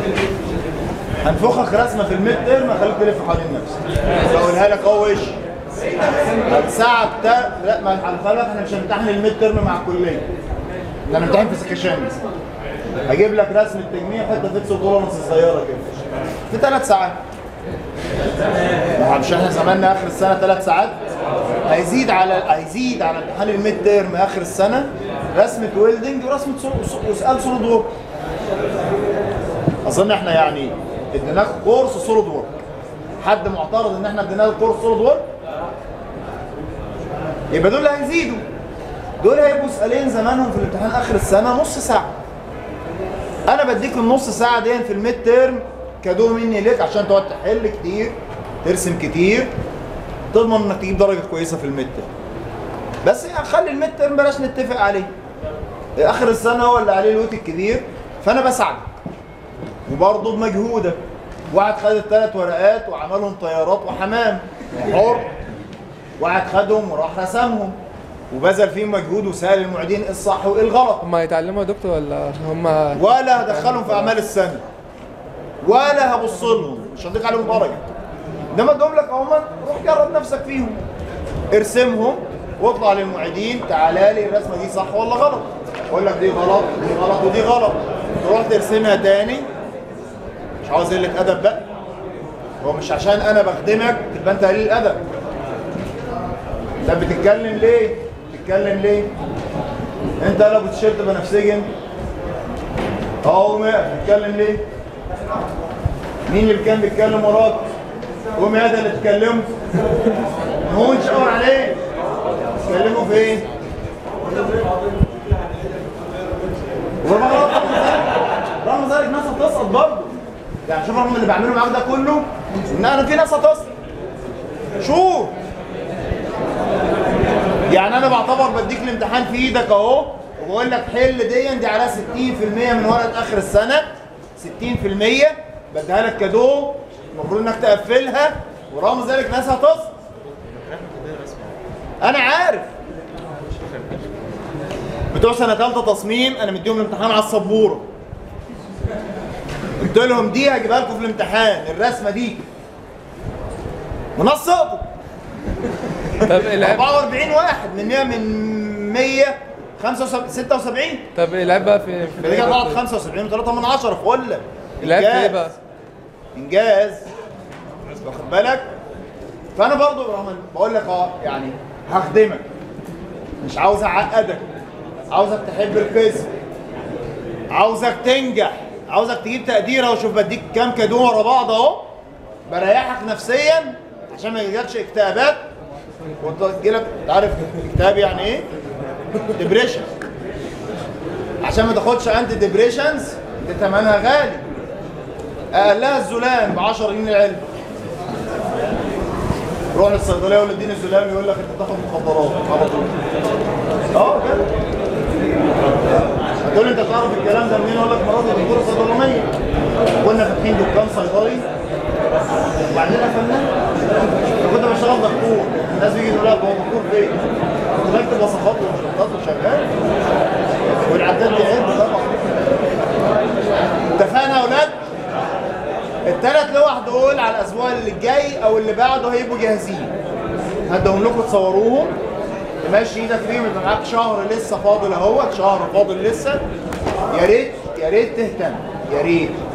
هنفخك رسمه في الميد ترم، هخليك تلف حوالين نفسك. بقولها لك اهو وش الساعه لا ما خلي بالك احنا مش هنمتحن الميد ترم مع الكليه، احنا هنمتحن في سكاشنز. هجيب لك رسم التجميع حته فيكس وتولرنس صغيره كده في 3 ساعات. مش احنا زماننا اخر السنه 3 ساعات؟ هيزيد على امتحان الميد ترم اخر السنه رسمه ويلدنج ورسمه وسؤال سوليد وورك. اظن احنا يعني اديناك كورس سوليد وورك. حد معترض ان احنا اديناه كورس سوليد وورك؟ يبقى دول هيزيدوا. دول هيبقوا سؤالين زمانهم في الامتحان اخر السنه نص ساعه. انا بديك النص ساعه دي في الميد تيرم كادو مني ليك عشان تقعد تحل كتير، ترسم كتير، تضمن انك تجيب درجه كويسه في الميد تيرم. بس يعني خلي الميد تيرم بلاش نتفق عليه. اخر السنه هو اللي عليه الوقت الكبير، فانا بساعدك وبرضه بمجهودك. واحد خد ال3 ورقات وعملهم طيارات وحمام وحر، واحد خدهم وراح رسمهم وبذل فيهم مجهود وسأل المعيدين ايه الصح وايه الغلط. هم هيتعلموا يا دكتور ولا هم؟ ولا هدخلهم في اعمال السنه ولا هبص لهم، مش هضيق عليهم درجه. انما ادهم لك اهو، روح جرب نفسك فيهم، ارسمهم واطلع للمعيدين تعالى لي الرسمه دي صح ولا غلط. اقول لك دي غلط ودي غلط ودي غلط، تروح ترسمها تاني. مش عاوز قله ادب بقى، هو مش عشان انا بخدمك تبقى انت قليل الادب. طب بتتكلم ليه؟ بتتكلم ليه؟ انت لو بتشيرت بنفسجي اهو بتتكلم ليه؟ مين اللي كان بيتكلم وراك؟ قوم هذا اللي تكلمه. هو نشاور عليه. تكلموا في ايه؟ رغم ذلك ناس هتسقط برضه. يعني شوف رغم اللي بعمله معاك ده كله ان انا في ناس هتسقط. شوف يعني انا بعتبر بديك الامتحان في ايدك اهو وبقول لك حل دي على 60% من ورقه اخر السنه. 60% بديها لك كادو، المفروض انك تقفلها، ورغم ذلك ناس هتصل. انا عارف بتوع سنه ثالثه تصميم انا مديهم الامتحان على السبوره. قلت لهم دي هجيبها لكم في الامتحان الرسمه دي ونص سقطوا. طب 44 واحد من 176. طب العيب بقى في رجع بعض 75 و3 من 10 فله. العيب في ايه بقى؟ انجاز، واخد بالك؟ فانا برضو بقول لك يعني هخدمك، مش عاوز اعقدك، عاوزك تحب القسم، عاوزك تنجح، عاوزك تجيب تقدير اهو. شوف بديك كام كادو ورا بعض اهو، بريحك نفسيا عشان ما يجيلكش اكتئابات. وانت تجيلك عارف اكتئاب يعني ايه؟ ديبريشن. عشان ما تاخدش انتي ديبريشنز دي ثمنها غالي. اقلها الزلام ب 10 جنيه العلبه. روح للصيدليه ولا اديني الزلام يقول لك انت بتاخد مخدرات على طول. كده. هتقول لي انت بتعرف الكلام ده منين؟ اقول لك مراتي دكتوره صيدلانيه. كنا فاتحين دكان صيدلي وبعدين قفلناه. كنت بشتغل دكتور، الناس بيجي يقول لك هو دكتور فين؟ كنت بكتب وصفات ومشطات وشغال. والعداد بيعد طبعا. اتفقنا يا اولاد؟ ال3 لوح دول على الاسبوع اللي جاي او اللي بعده هيبقوا جاهزين. هديهم لكم تصوروهم، تمشي ايدك فيهم، يبقى معاك شهر لسه فاضل اهوت، شهر فاضل لسه. يا ريت تهتم، يا ريت